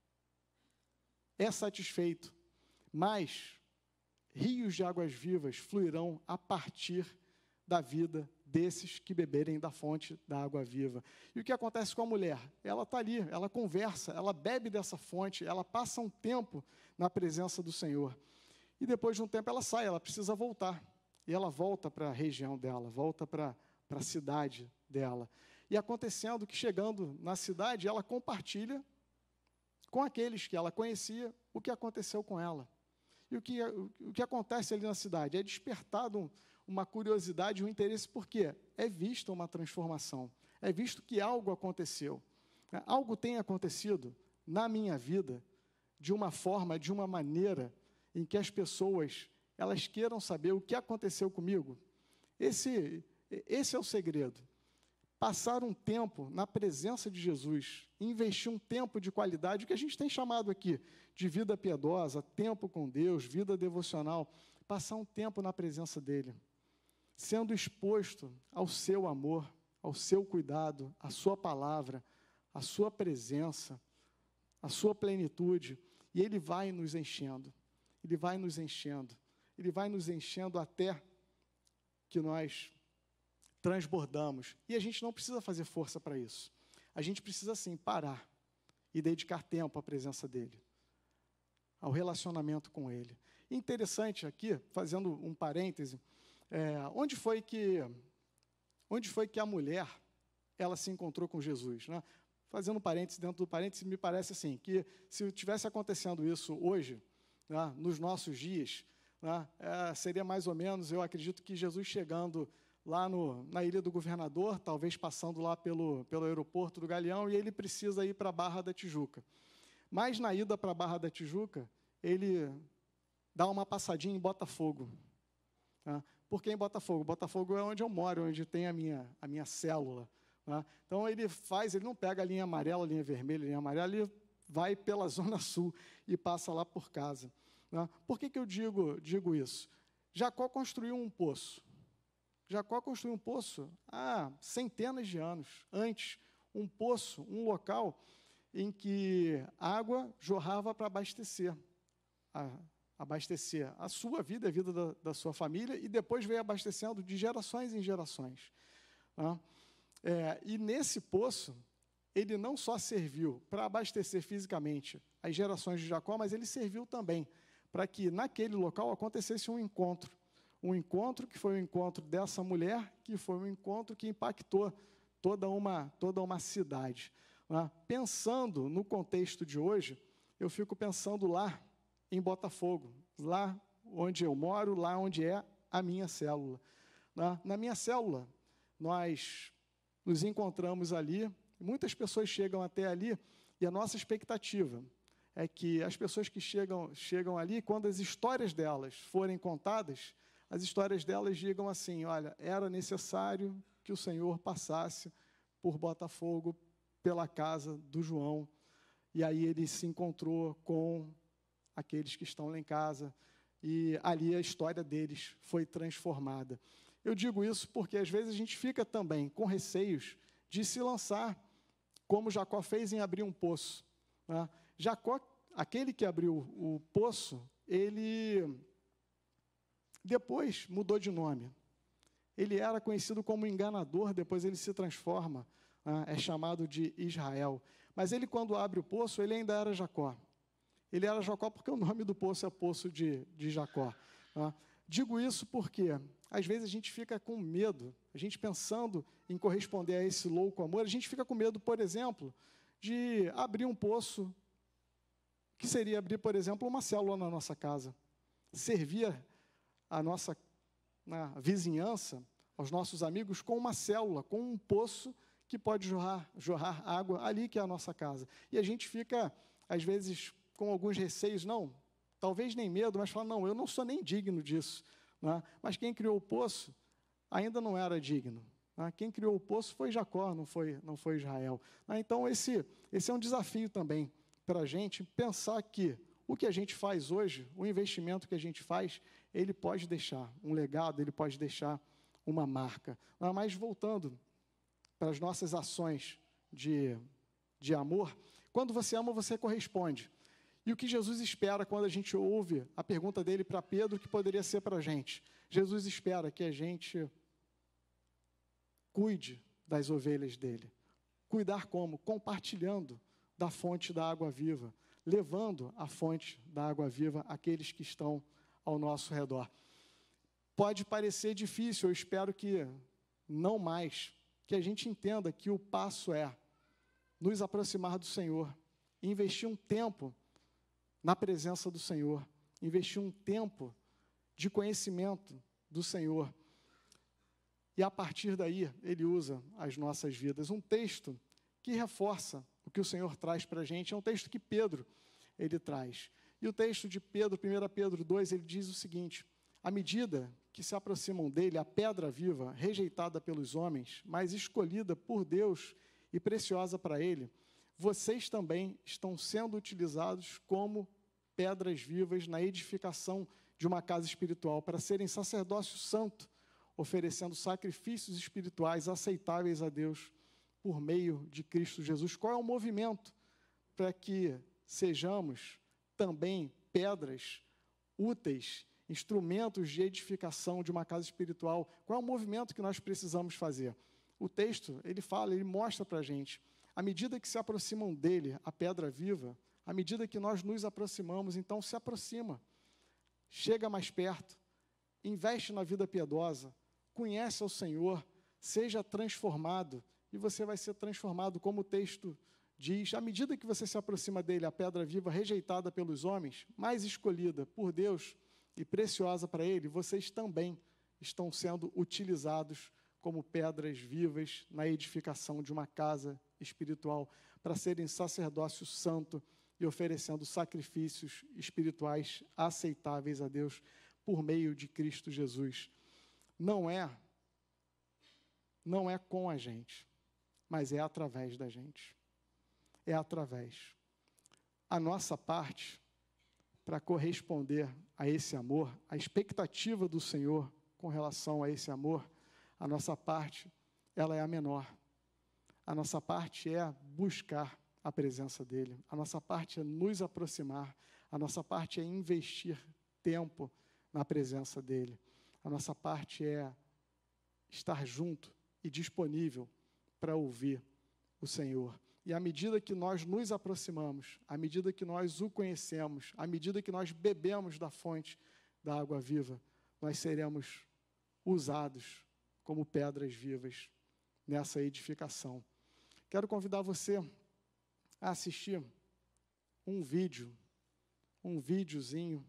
é satisfeito, mas rios de águas vivas fluirão a partir da vida desses que beberem da fonte da água viva. E o que acontece com a mulher? Ela está ali, ela conversa, ela bebe dessa fonte, ela passa um tempo na presença do Senhor. E depois de um tempo ela sai, ela precisa voltar. E ela volta para a região dela, volta para a cidade dela. E acontecendo que, chegando na cidade, ela compartilha com aqueles que ela conhecia o que aconteceu com ela. E o que acontece ali na cidade? É despertado uma curiosidade, um interesse, porque é vista uma transformação, é visto que algo aconteceu. Algo tem acontecido na minha vida de uma forma, de uma maneira em que as pessoas, elas queiram saber o que aconteceu comigo. Esse é o segredo. Passar um tempo na presença de Jesus, investir um tempo de qualidade, o que a gente tem chamado aqui de vida piedosa, tempo com Deus, vida devocional, passar um tempo na presença dEle, sendo exposto ao seu amor, ao seu cuidado, à sua palavra, à sua presença, à sua plenitude, e Ele vai nos enchendo, Ele vai nos enchendo, Ele vai nos enchendo até que nós transbordamos. E a gente não precisa fazer força para isso. A gente precisa, sim, parar e dedicar tempo à presença dEle, ao relacionamento com Ele. Interessante aqui, fazendo um parêntese, onde foi que a mulher ela se encontrou com Jesus, né? Fazendo um parêntese dentro do parêntese, me parece assim, que se tivesse acontecendo isso hoje, né, nos nossos dias, né, seria mais ou menos, eu acredito que Jesus chegando lá na Ilha do Governador, talvez passando lá pelo aeroporto do Galeão, e ele precisa ir para a Barra da Tijuca. Mas na ida para a Barra da Tijuca, ele dá uma passadinha em Botafogo. Tá? Por que em Botafogo? Botafogo é onde eu moro, onde tem a minha célula. Tá? Então, ele não pega a linha amarela, a linha vermelha, a linha amarela, ele vai pela Zona Sul e passa lá por casa. Tá? Por que eu digo isso? Jacó construiu um poço. Jacó construiu um poço há centenas de anos antes. Um poço, um local em que a água jorrava para abastecer a sua vida, a vida da sua família, e depois veio abastecendo de gerações em gerações. Tá? E nesse poço, ele não só serviu para abastecer fisicamente as gerações de Jacó, mas ele serviu também para que naquele local acontecesse um encontro que foi o encontro dessa mulher, que foi um encontro que impactou toda uma cidade. Né? Pensando no contexto de hoje, eu fico pensando lá em Botafogo, lá onde eu moro, lá onde é a minha célula. Né? Na minha célula, nós nos encontramos ali, muitas pessoas chegam até ali, e a nossa expectativa é que as pessoas que chegam ali, quando as histórias delas forem contadas, as histórias delas digam assim: olha, era necessário que o Senhor passasse por Botafogo, pela casa do João, e aí ele se encontrou com aqueles que estão lá em casa, e ali a história deles foi transformada. Eu digo isso porque, às vezes, a gente fica também com receios de se lançar, como Jacó fez em abrir um poço. Né? Jacó, aquele que abriu o poço, ele depois mudou de nome. Ele era conhecido como enganador, depois ele se transforma, é chamado de Israel. Mas ele, quando abre o poço, ele ainda era Jacó. Ele era Jacó porque o nome do poço é Poço de Jacó. Digo isso porque, às vezes, a gente fica com medo, a gente pensando em corresponder a esse louco amor, a gente fica com medo, por exemplo, de abrir um poço, que seria abrir, por exemplo, uma célula na nossa casa, servir a nossa vizinhança, aos nossos amigos, com uma célula, com um poço que pode jorrar água ali, que é a nossa casa. E a gente fica, às vezes, com alguns receios, não, talvez nem medo, mas fala: não, eu não sou nem digno disso. Né? Mas quem criou o poço ainda não era digno. Né? Quem criou o poço foi Jacó, não foi Israel. Então, esse é um desafio também para a gente, pensar que O que a gente faz hoje, o investimento que a gente faz, ele pode deixar um legado, ele pode deixar uma marca. Mas voltando para as nossas ações de amor, quando você ama, você corresponde. E o que Jesus espera quando a gente ouve a pergunta dele para Pedro, que poderia ser para a gente? Jesus espera que a gente cuide das ovelhas dele. Cuidar como? Compartilhando da fonte da água viva, levando a fonte da água viva àqueles que estão ao nosso redor. Pode parecer difícil, eu espero que não mais, que a gente entenda que o passo é nos aproximar do Senhor, investir um tempo na presença do Senhor, investir um tempo de conhecimento do Senhor. E a partir daí, ele usa as nossas vidas. Um texto que reforça o que o Senhor traz para a gente, é um texto que Pedro, ele traz. E o texto de Pedro, 1 Pedro 2, ele diz o seguinte: à medida que se aproximam dele, a pedra viva, rejeitada pelos homens, mas escolhida por Deus e preciosa para ele, vocês também estão sendo utilizados como pedras vivas na edificação de uma casa espiritual, para serem sacerdócio santo, oferecendo sacrifícios espirituais aceitáveis a Deus por meio de Cristo Jesus. Qual é o movimento para que sejamos também pedras úteis, instrumentos de edificação de uma casa espiritual? Qual é o movimento que nós precisamos fazer? O texto, ele fala, ele mostra para a gente, à medida que se aproximam dele, a pedra viva, à medida que nós nos aproximamos, então se aproxima, chega mais perto, investe na vida piedosa, conhece ao Senhor, seja transformado, e você vai ser transformado, como o texto diz, à medida que você se aproxima dele, a pedra viva, rejeitada pelos homens, mas escolhida por Deus e preciosa para ele, vocês também estão sendo utilizados como pedras vivas na edificação de uma casa espiritual, para serem sacerdócio santo e oferecendo sacrifícios espirituais aceitáveis a Deus por meio de Cristo Jesus. Não é com a gente, mas é através da gente. É através. A nossa parte, para corresponder a esse amor, a expectativa do Senhor com relação a esse amor, a nossa parte, ela é a menor. A nossa parte é buscar a presença dEle. A nossa parte é nos aproximar. A nossa parte é investir tempo na presença dEle. A nossa parte é estar junto e disponível para ouvir o Senhor. E à medida que nós nos aproximamos, à medida que nós o conhecemos, à medida que nós bebemos da fonte da água viva, nós seremos usados como pedras vivas nessa edificação. Quero convidar você a assistir um videozinho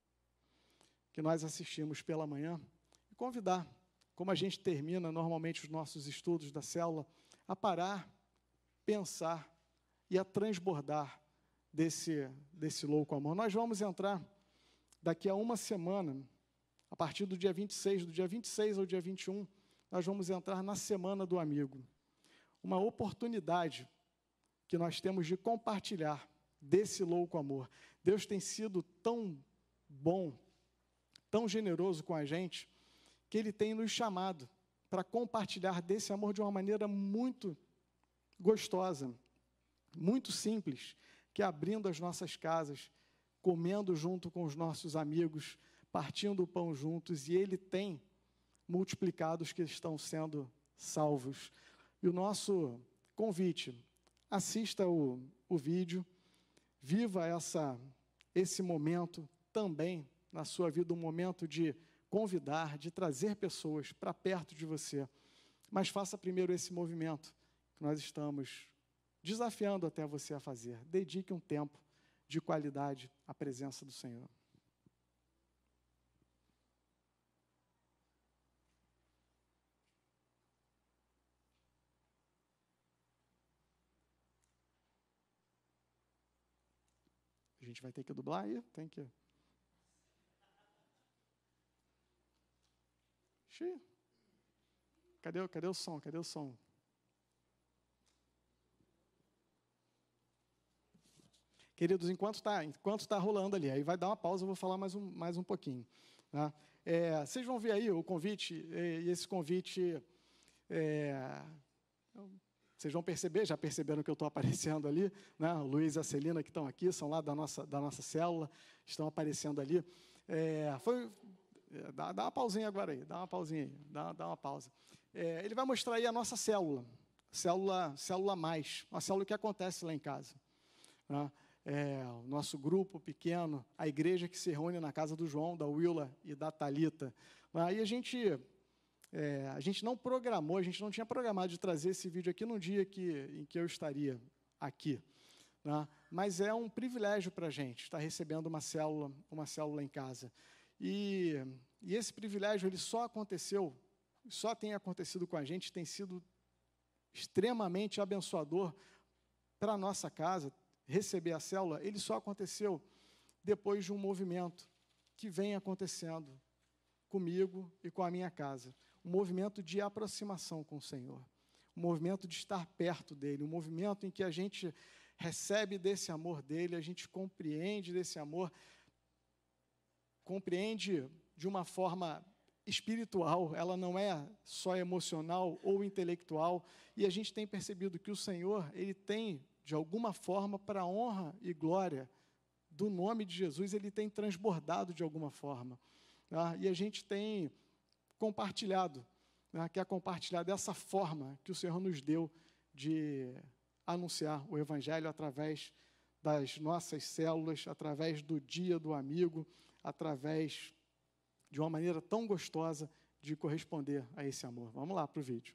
que nós assistimos pela manhã, e convidar, como a gente termina normalmente os nossos estudos da célula, a parar, pensar e a transbordar desse louco amor. Nós vamos entrar daqui a uma semana, a partir do dia 26, do dia 26 ao dia 21, nós vamos entrar na Semana do Amigo. Uma oportunidade que nós temos de compartilhar desse louco amor. Deus tem sido tão bom, tão generoso com a gente, que Ele tem nos chamado para compartilhar desse amor de uma maneira muito gostosa, muito simples, que é abrindo as nossas casas, comendo junto com os nossos amigos, partindo o pão juntos, e Ele tem multiplicado os que estão sendo salvos. E o nosso convite, assista o vídeo, viva esse momento também na sua vida, um momento de convidar, de trazer pessoas para perto de você. Mas faça primeiro esse movimento que nós estamos desafiando até você a fazer. Dedique um tempo de qualidade à presença do Senhor. A gente vai ter que dublar aí? Tem que. Xiii. Cadê o som? Cadê o som? Queridos, enquanto tá rolando ali, aí vai dar uma pausa, eu vou falar mais um pouquinho. Tá? Vocês vão ver aí o convite, e esse convite, vocês vão perceber, já perceberam que eu estou aparecendo ali, né? O Luiz e a Celina, que estão aqui, são lá da nossa célula, estão aparecendo ali. Dá uma pausinha agora aí, dá uma pausa. Ele vai mostrar aí a nossa célula mais, uma célula que acontece lá em casa. Né? O nosso grupo pequeno, a igreja que se reúne na casa do João, da Willa e da Thalita. Aí a gente não programou, a gente não tinha programado de trazer esse vídeo aqui no dia em que eu estaria aqui. Né? Mas é um privilégio para a gente estar recebendo uma célula em casa. E esse privilégio ele só tem acontecido com a gente, tem sido extremamente abençoador para a nossa casa. Receber a célula, ele só aconteceu depois de um movimento que vem acontecendo comigo e com a minha casa. Um movimento de aproximação com o Senhor. Um movimento de estar perto dEle. Um movimento em que a gente recebe desse amor dEle, a gente compreende desse amor, compreende de uma forma espiritual, ela não é só emocional ou intelectual, e a gente tem percebido que o Senhor, Ele tem, de alguma forma, para a honra e glória do nome de Jesus, Ele tem transbordado de alguma forma. E a gente tem compartilhado, quer compartilhar dessa forma que o Senhor nos deu de anunciar o Evangelho através das nossas células, através do dia do amigo, através de uma maneira tão gostosa de corresponder a esse amor. Vamos lá para o vídeo.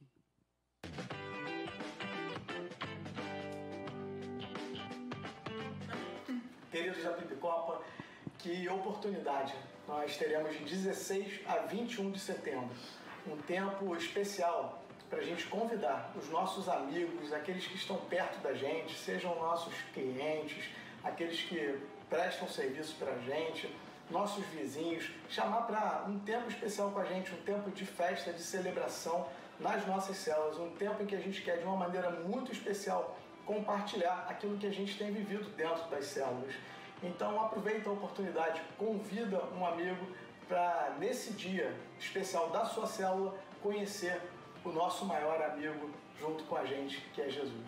Queridos da Pipicopa, que oportunidade! Nós teremos de 16 a 21 de setembro, um tempo especial para a gente convidar os nossos amigos, aqueles que estão perto da gente, sejam nossos clientes, aqueles que prestam serviço para a gente, nossos vizinhos, chamar para um tempo especial com a gente, um tempo de festa, de celebração nas nossas células, um tempo em que a gente quer, de uma maneira muito especial, compartilhar aquilo que a gente tem vivido dentro das células. Então, aproveita a oportunidade, convida um amigo para, nesse dia especial da sua célula, conhecer o nosso maior amigo junto com a gente, que é Jesus.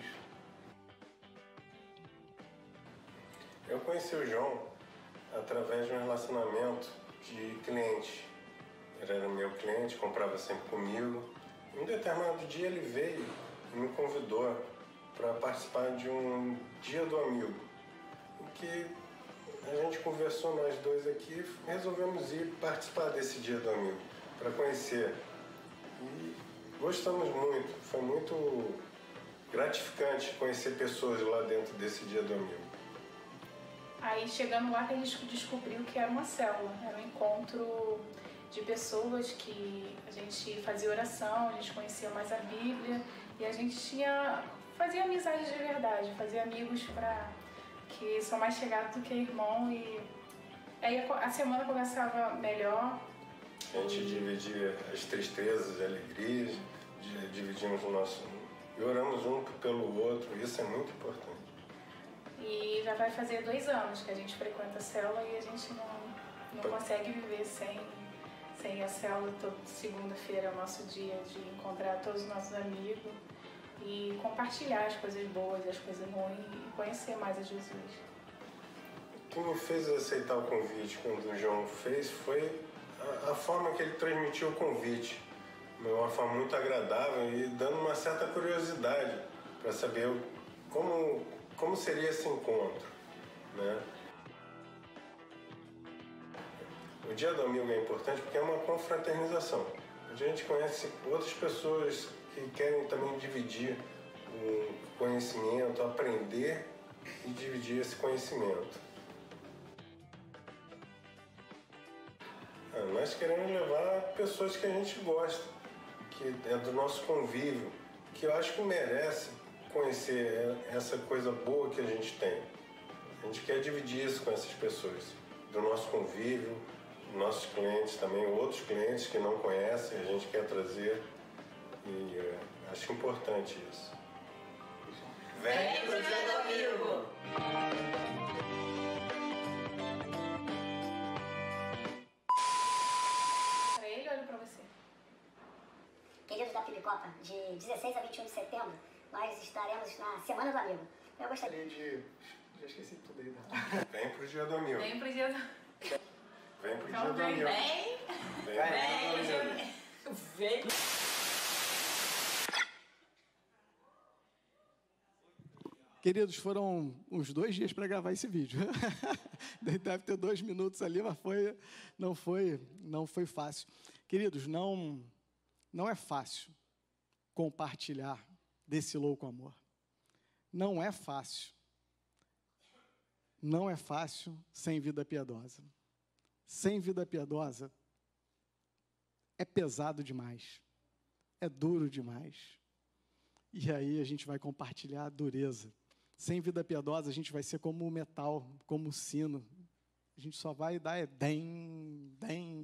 Eu conheci o João através de um relacionamento de cliente. Ele era meu cliente, comprava sempre comigo. Um determinado dia ele veio e me convidou para participar de um dia do amigo, em que a gente conversou, nós dois aqui, resolvemos ir participar desse dia do amigo, para conhecer. E gostamos muito, foi muito gratificante conhecer pessoas lá dentro desse dia do amigo. Aí, chegando lá, que a gente descobriu que era uma célula, era um encontro de pessoas que a gente fazia oração, a gente conhecia mais a Bíblia e a gente fazia amizade de verdade, fazia amigos que são mais chegados do que irmão, e aí a semana começava melhor. A gente dividia as tristezas e alegrias, dividimos o nosso... e oramos um pelo outro, isso é muito importante. E já vai fazer 2 anos que a gente frequenta a célula e a gente não consegue viver sem a célula. Toda segunda-feira é o nosso dia de encontrar todos os nossos amigos e compartilhar as coisas boas e as coisas ruins e conhecer mais a Jesus. O que me fez aceitar o convite quando o João fez foi a forma que ele transmitiu o convite. Uma forma muito agradável e dando uma certa curiosidade para saber como seria esse encontro, né? O Dia do Amigo é importante porque é uma confraternização. A gente conhece outras pessoas que querem também dividir o conhecimento, aprender e dividir esse conhecimento. Nós queremos levar pessoas que a gente gosta, que é do nosso convívio, que eu acho que merece conhecer essa coisa boa que a gente tem. A gente quer dividir isso com essas pessoas, do nosso convívio, nossos clientes também, outros clientes que não conhecem, a gente quer trazer, e acho importante isso. Vem pro Dia do Amigo! Copa, de 16 a 21 de setembro, nós estaremos na Semana do Amigo. Eu gostaria de... Já esqueci tudo aí. Vem pro dia do amigo. Vem pro dia do... Vem pro dia Então do amigo. vem. Vem. Queridos, foram uns 2 dias para gravar esse vídeo. Deve ter 2 minutos ali, mas não foi fácil. Queridos, não é fácil compartilhar desse louco amor. Não é fácil. Não é fácil sem vida piedosa. Sem vida piedosa é pesado demais. É duro demais. E aí a gente vai compartilhar a dureza. Sem vida piedosa, a gente vai ser como o metal, como o sino. A gente só vai dar dem.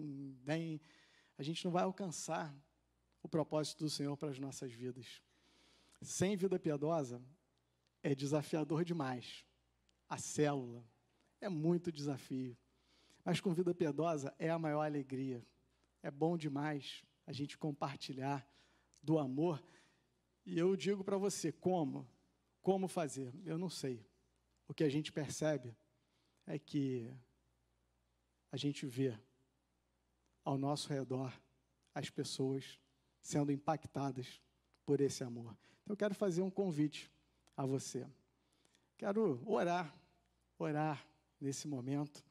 A gente não vai alcançar o propósito do Senhor para as nossas vidas. Sem vida piedosa, é desafiador demais. A célula é muito desafio. Mas com vida piedosa é a maior alegria. É bom demais a gente compartilhar do amor. E eu digo para você, como fazer? Eu não sei. O que a gente percebe é que a gente vê ao nosso redor as pessoas sendo impactadas por esse amor. Então, eu quero fazer um convite a você. Quero orar nesse momento.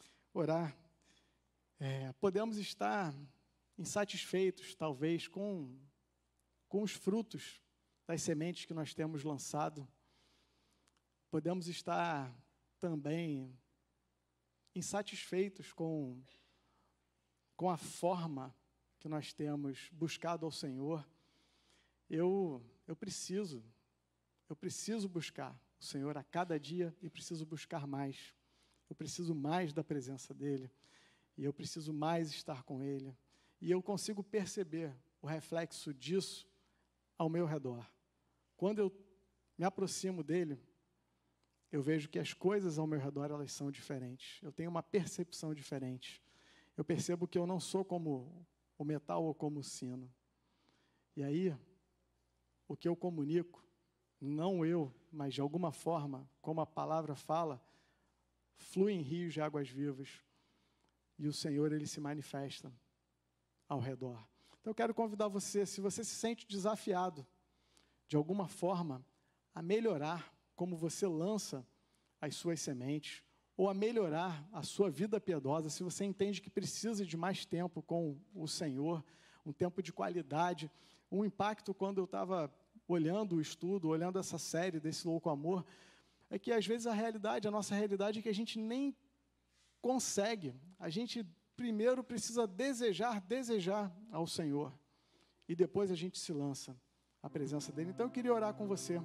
Podemos estar insatisfeitos, talvez, com os frutos das sementes que nós temos lançado. Podemos estar também insatisfeitos com a forma que nós temos buscado ao Senhor. Eu preciso buscar o Senhor a cada dia e preciso buscar mais. Eu preciso mais da presença dEle e eu preciso mais estar com Ele. E eu consigo perceber o reflexo disso ao meu redor. Quando eu me aproximo dEle, eu vejo que as coisas ao meu redor, elas são diferentes. Eu tenho uma percepção diferente. Eu percebo que eu não sou como o metal ou como o sino. E aí, o que eu comunico, não eu, mas de alguma forma, como a palavra fala, flui em rios de águas vivas. E o Senhor, Ele se manifesta ao redor. Então, eu quero convidar você, se você se sente desafiado, de alguma forma, a melhorar como você lança as suas sementes, ou a melhorar a sua vida piedosa, se você entende que precisa de mais tempo com o Senhor, um tempo de qualidade, um impacto quando eu estava olhando o estudo, olhando essa série desse louco amor, é que às vezes a nossa realidade é que a gente nem consegue, a gente primeiro precisa desejar ao Senhor, e depois a gente se lança à presença dEle. Então eu queria orar com você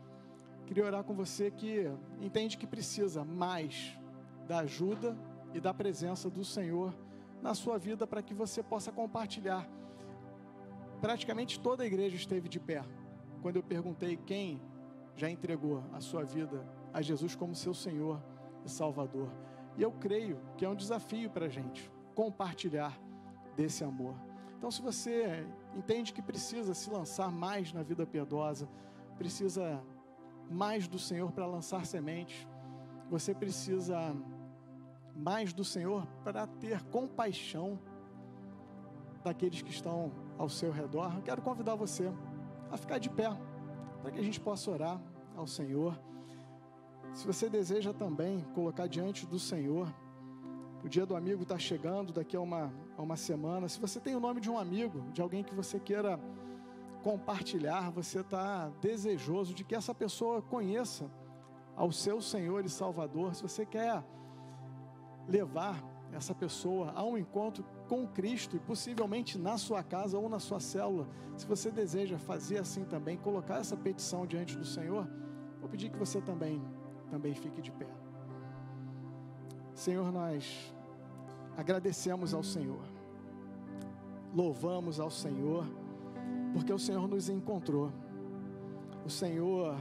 que entende que precisa mais da ajuda e da presença do Senhor na sua vida para que você possa compartilhar. Praticamente toda a igreja esteve de pé quando eu perguntei quem já entregou a sua vida a Jesus como seu Senhor e Salvador. E eu creio que é um desafio para a gente compartilhar desse amor. Então, se você entende que precisa se lançar mais na vida piedosa, precisa mais do Senhor para lançar sementes, você precisa mais do Senhor para ter compaixão daqueles que estão ao seu redor, eu quero convidar você a ficar de pé, para que a gente possa orar ao Senhor. Se você deseja também colocar diante do Senhor, o dia do amigo está chegando daqui a uma semana. Se você tem o nome de um amigo, de alguém que você queira compartilhar, você está desejoso de que essa pessoa conheça ao seu Senhor e Salvador, se você quer levar essa pessoa a um encontro com Cristo e possivelmente na sua casa ou na sua célula, se você deseja fazer assim também, colocar essa petição diante do Senhor, vou pedir que você também fique de pé. Senhor, nós agradecemos ao Senhor, louvamos ao Senhor, porque o Senhor nos encontrou. O Senhor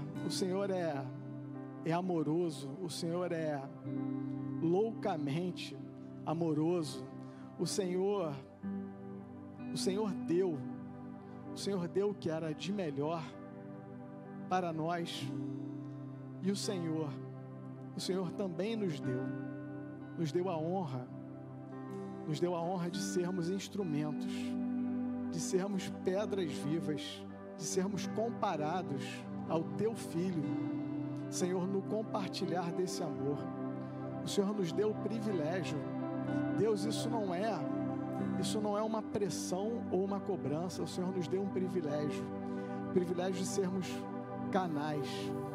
é amoroso, o Senhor é loucamente amoroso. O Senhor deu O Senhor deu o que era de melhor para nós. E o Senhor também nos deu a honra de sermos instrumentos, de sermos pedras vivas, de sermos comparados ao Teu Filho, Senhor, no compartilhar desse amor. O Senhor nos deu o privilégio. Deus, isso não é uma pressão ou uma cobrança. O Senhor nos deu um privilégio, o privilégio de sermos canais,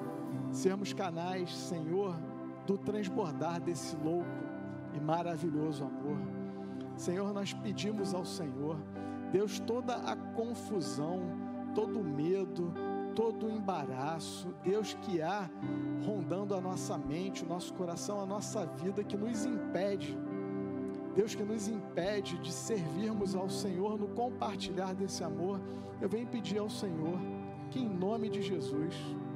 Senhor, do transbordar desse louco e maravilhoso amor. Senhor, nós pedimos ao Senhor, Deus, toda a confusão, todo o medo, todo o embaraço, Deus, que há rondando a nossa mente, o nosso coração, a nossa vida, que nos impede, Deus, que nos impede de servirmos ao Senhor no compartilhar desse amor, eu venho pedir ao Senhor que em nome de Jesus,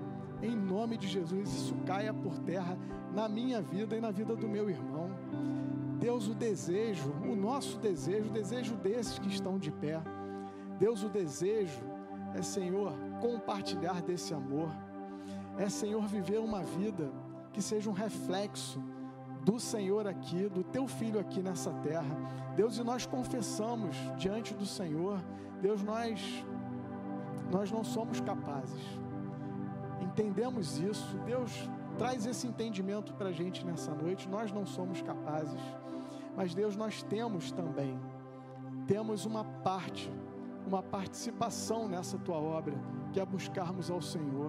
isso caia por terra na minha vida e na vida do meu irmão. Deus, o nosso desejo, o desejo desses que estão de pé, Deus, o desejo é, Senhor, compartilhar desse amor, é, Senhor, viver uma vida que seja um reflexo do Senhor aqui, do Teu Filho aqui nessa terra. Deus, e nós confessamos diante do Senhor, Deus, nós não somos capazes, entendemos isso. Deus, traz esse entendimento para a gente nessa noite. Nós não somos capazes, mas Deus, nós temos uma participação nessa Tua obra, que é buscarmos ao Senhor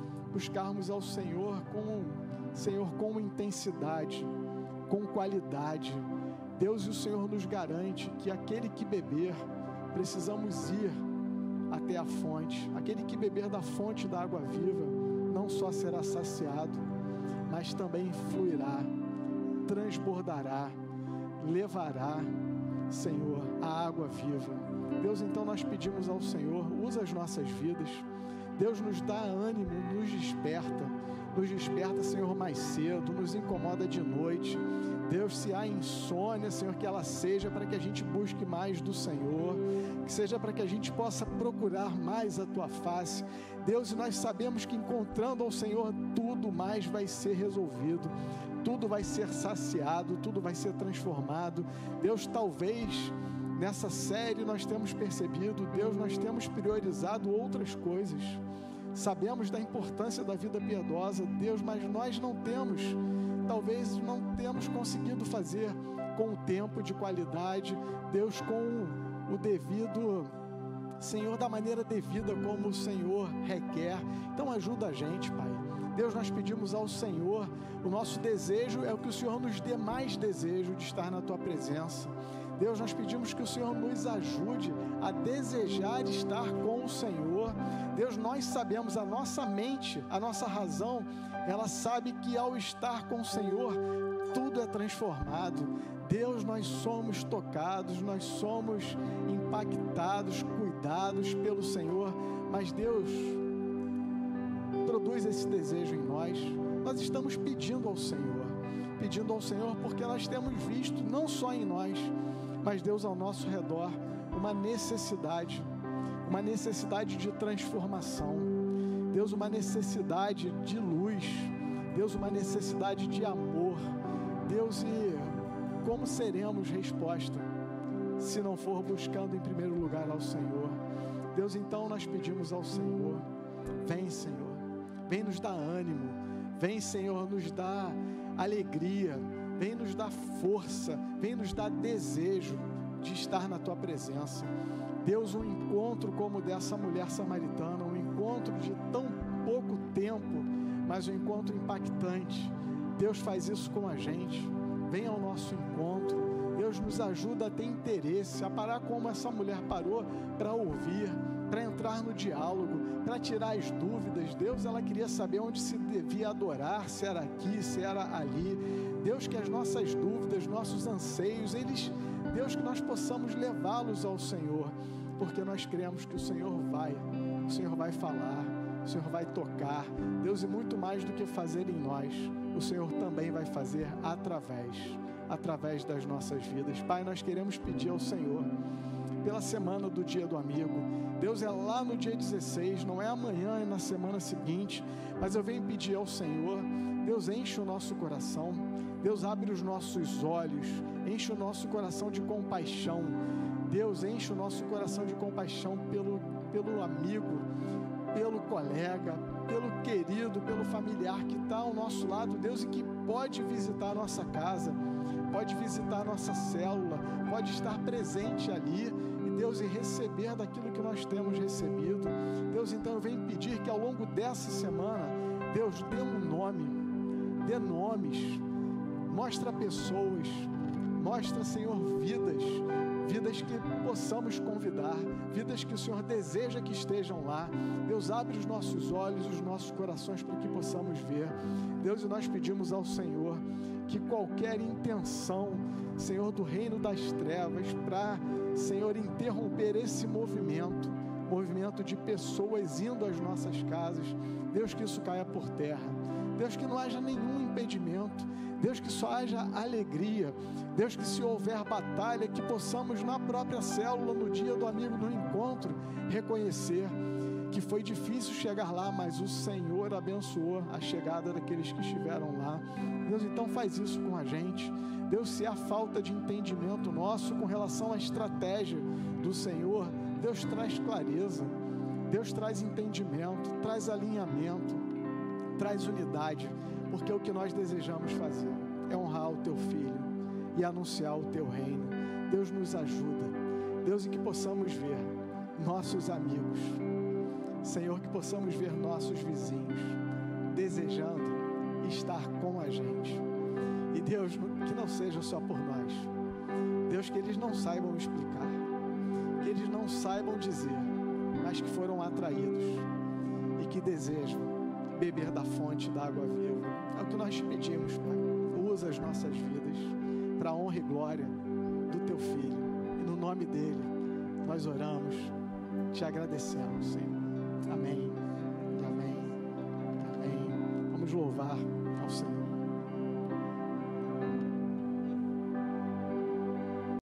com intensidade, com qualidade. Deus, e o Senhor nos garante que aquele que beber, precisamos ir até a fonte. Aquele que beber da fonte da água viva, não só será saciado, mas também fluirá, transbordará, levará, Senhor, a água viva. Deus, então nós pedimos ao Senhor, usa as nossas vidas. Deus, nos dá ânimo, nos desperta, Senhor, mais cedo, nos incomoda de noite. Deus, se há insônia, Senhor, que ela seja para que a gente busque mais do Senhor, que seja para que a gente possa procurar mais a Tua face. Deus, e nós sabemos que encontrando ao Senhor, tudo mais vai ser resolvido, tudo vai ser saciado, tudo vai ser transformado. Deus, talvez nessa série nós temos percebido, Deus, nós temos priorizado outras coisas. Sabemos da importância da vida piedosa, Deus, mas nós talvez não temos conseguido fazer com o tempo de qualidade, Deus, com o devido, Senhor, da maneira devida como o Senhor requer. Então ajuda a gente, Pai. Deus, nós pedimos ao Senhor, o nosso desejo é o que o Senhor nos dê mais desejo de estar na Tua presença. Deus, nós pedimos que o Senhor nos ajude a desejar estar com o Senhor. Deus, nós sabemos, a nossa mente, a nossa razão, ela sabe que ao estar com o Senhor, tudo é transformado. Deus, nós somos tocados, nós somos impactados, cuidados pelo Senhor, mas Deus, produz esse desejo em nós. Nós estamos pedindo ao Senhor porque nós temos visto, não só em nós, mas Deus, ao nosso redor, uma necessidade de transformação. Deus, uma necessidade de luz. Deus, uma necessidade de amor. Deus, e como seremos resposta se não for buscando em primeiro lugar ao Senhor? Deus, então nós pedimos ao Senhor, vem, Senhor, vem nos dar ânimo, vem, Senhor, nos dar alegria, vem nos dar força, vem nos dar desejo de estar na Tua presença. Deus, um encontro como dessa mulher samaritana, um encontro de tão pouco tempo, mas um encontro impactante. Deus, faz isso com a gente, vem ao nosso encontro. Deus, nos ajuda a ter interesse, a parar como essa mulher parou, para ouvir, para entrar no diálogo, para tirar as dúvidas. Deus, ela queria saber onde se devia adorar, se era aqui, se era ali. Deus, que as nossas dúvidas, nossos anseios, Deus, que nós possamos levá-los ao Senhor, porque nós cremos que o Senhor vai falar, o Senhor vai tocar. Deus, e muito mais do que fazer em nós, o Senhor também vai fazer através das nossas vidas. Pai, nós queremos pedir ao Senhor, pela semana do Dia do Amigo. Deus, é lá no dia 16, não é amanhã, é na semana seguinte, mas eu venho pedir ao Senhor, Deus, enche o nosso coração, Deus, abre os nossos olhos, enche o nosso coração de compaixão, Deus, enche o nosso coração de compaixão pelo amigo, pelo colega, pelo querido, pelo familiar que está ao nosso lado, Deus, e que pode visitar a nossa casa, pode visitar a nossa célula, pode estar presente ali, e Deus, e receber daquilo que nós temos recebido. Deus, então eu venho pedir que ao longo dessa semana, Deus, dê um nome, dê nomes, mostra pessoas, mostra, Senhor, vidas que possamos convidar, vidas que o Senhor deseja que estejam lá. Deus, abre os nossos olhos, os nossos corações para que possamos ver. Deus, e nós pedimos ao Senhor que qualquer intenção, Senhor, do reino das trevas, para, Senhor, interromper esse movimento de pessoas indo às nossas casas, Deus, que isso caia por terra. Deus, que não haja nenhum impedimento. Deus, que só haja alegria. Deus, que se houver batalha, que possamos na própria célula, no dia do amigo, no encontro, reconhecer que foi difícil chegar lá, mas o Senhor abençoou a chegada daqueles que estiveram lá. Deus, então faz isso com a gente. Deus, se há falta de entendimento nosso com relação à estratégia do Senhor, Deus, traz clareza, Deus, traz entendimento, traz alinhamento, traz unidade, porque o que nós desejamos fazer é honrar o Teu Filho e anunciar o Teu reino. Deus, nos ajuda, Deus, e que possamos ver nossos amigos, Senhor, que possamos ver nossos vizinhos desejando estar com a gente. E Deus, que não seja só por nós, Deus, que eles não saibam explicar, que eles não saibam dizer, mas que foram atraídos e que desejam beber da fonte da água viva. É o que nós te pedimos, Pai. Usa as nossas vidas para a honra e glória do Teu Filho. E no nome dEle, nós oramos, te agradecemos, Senhor. Amém. Amém. Amém. Vamos louvar.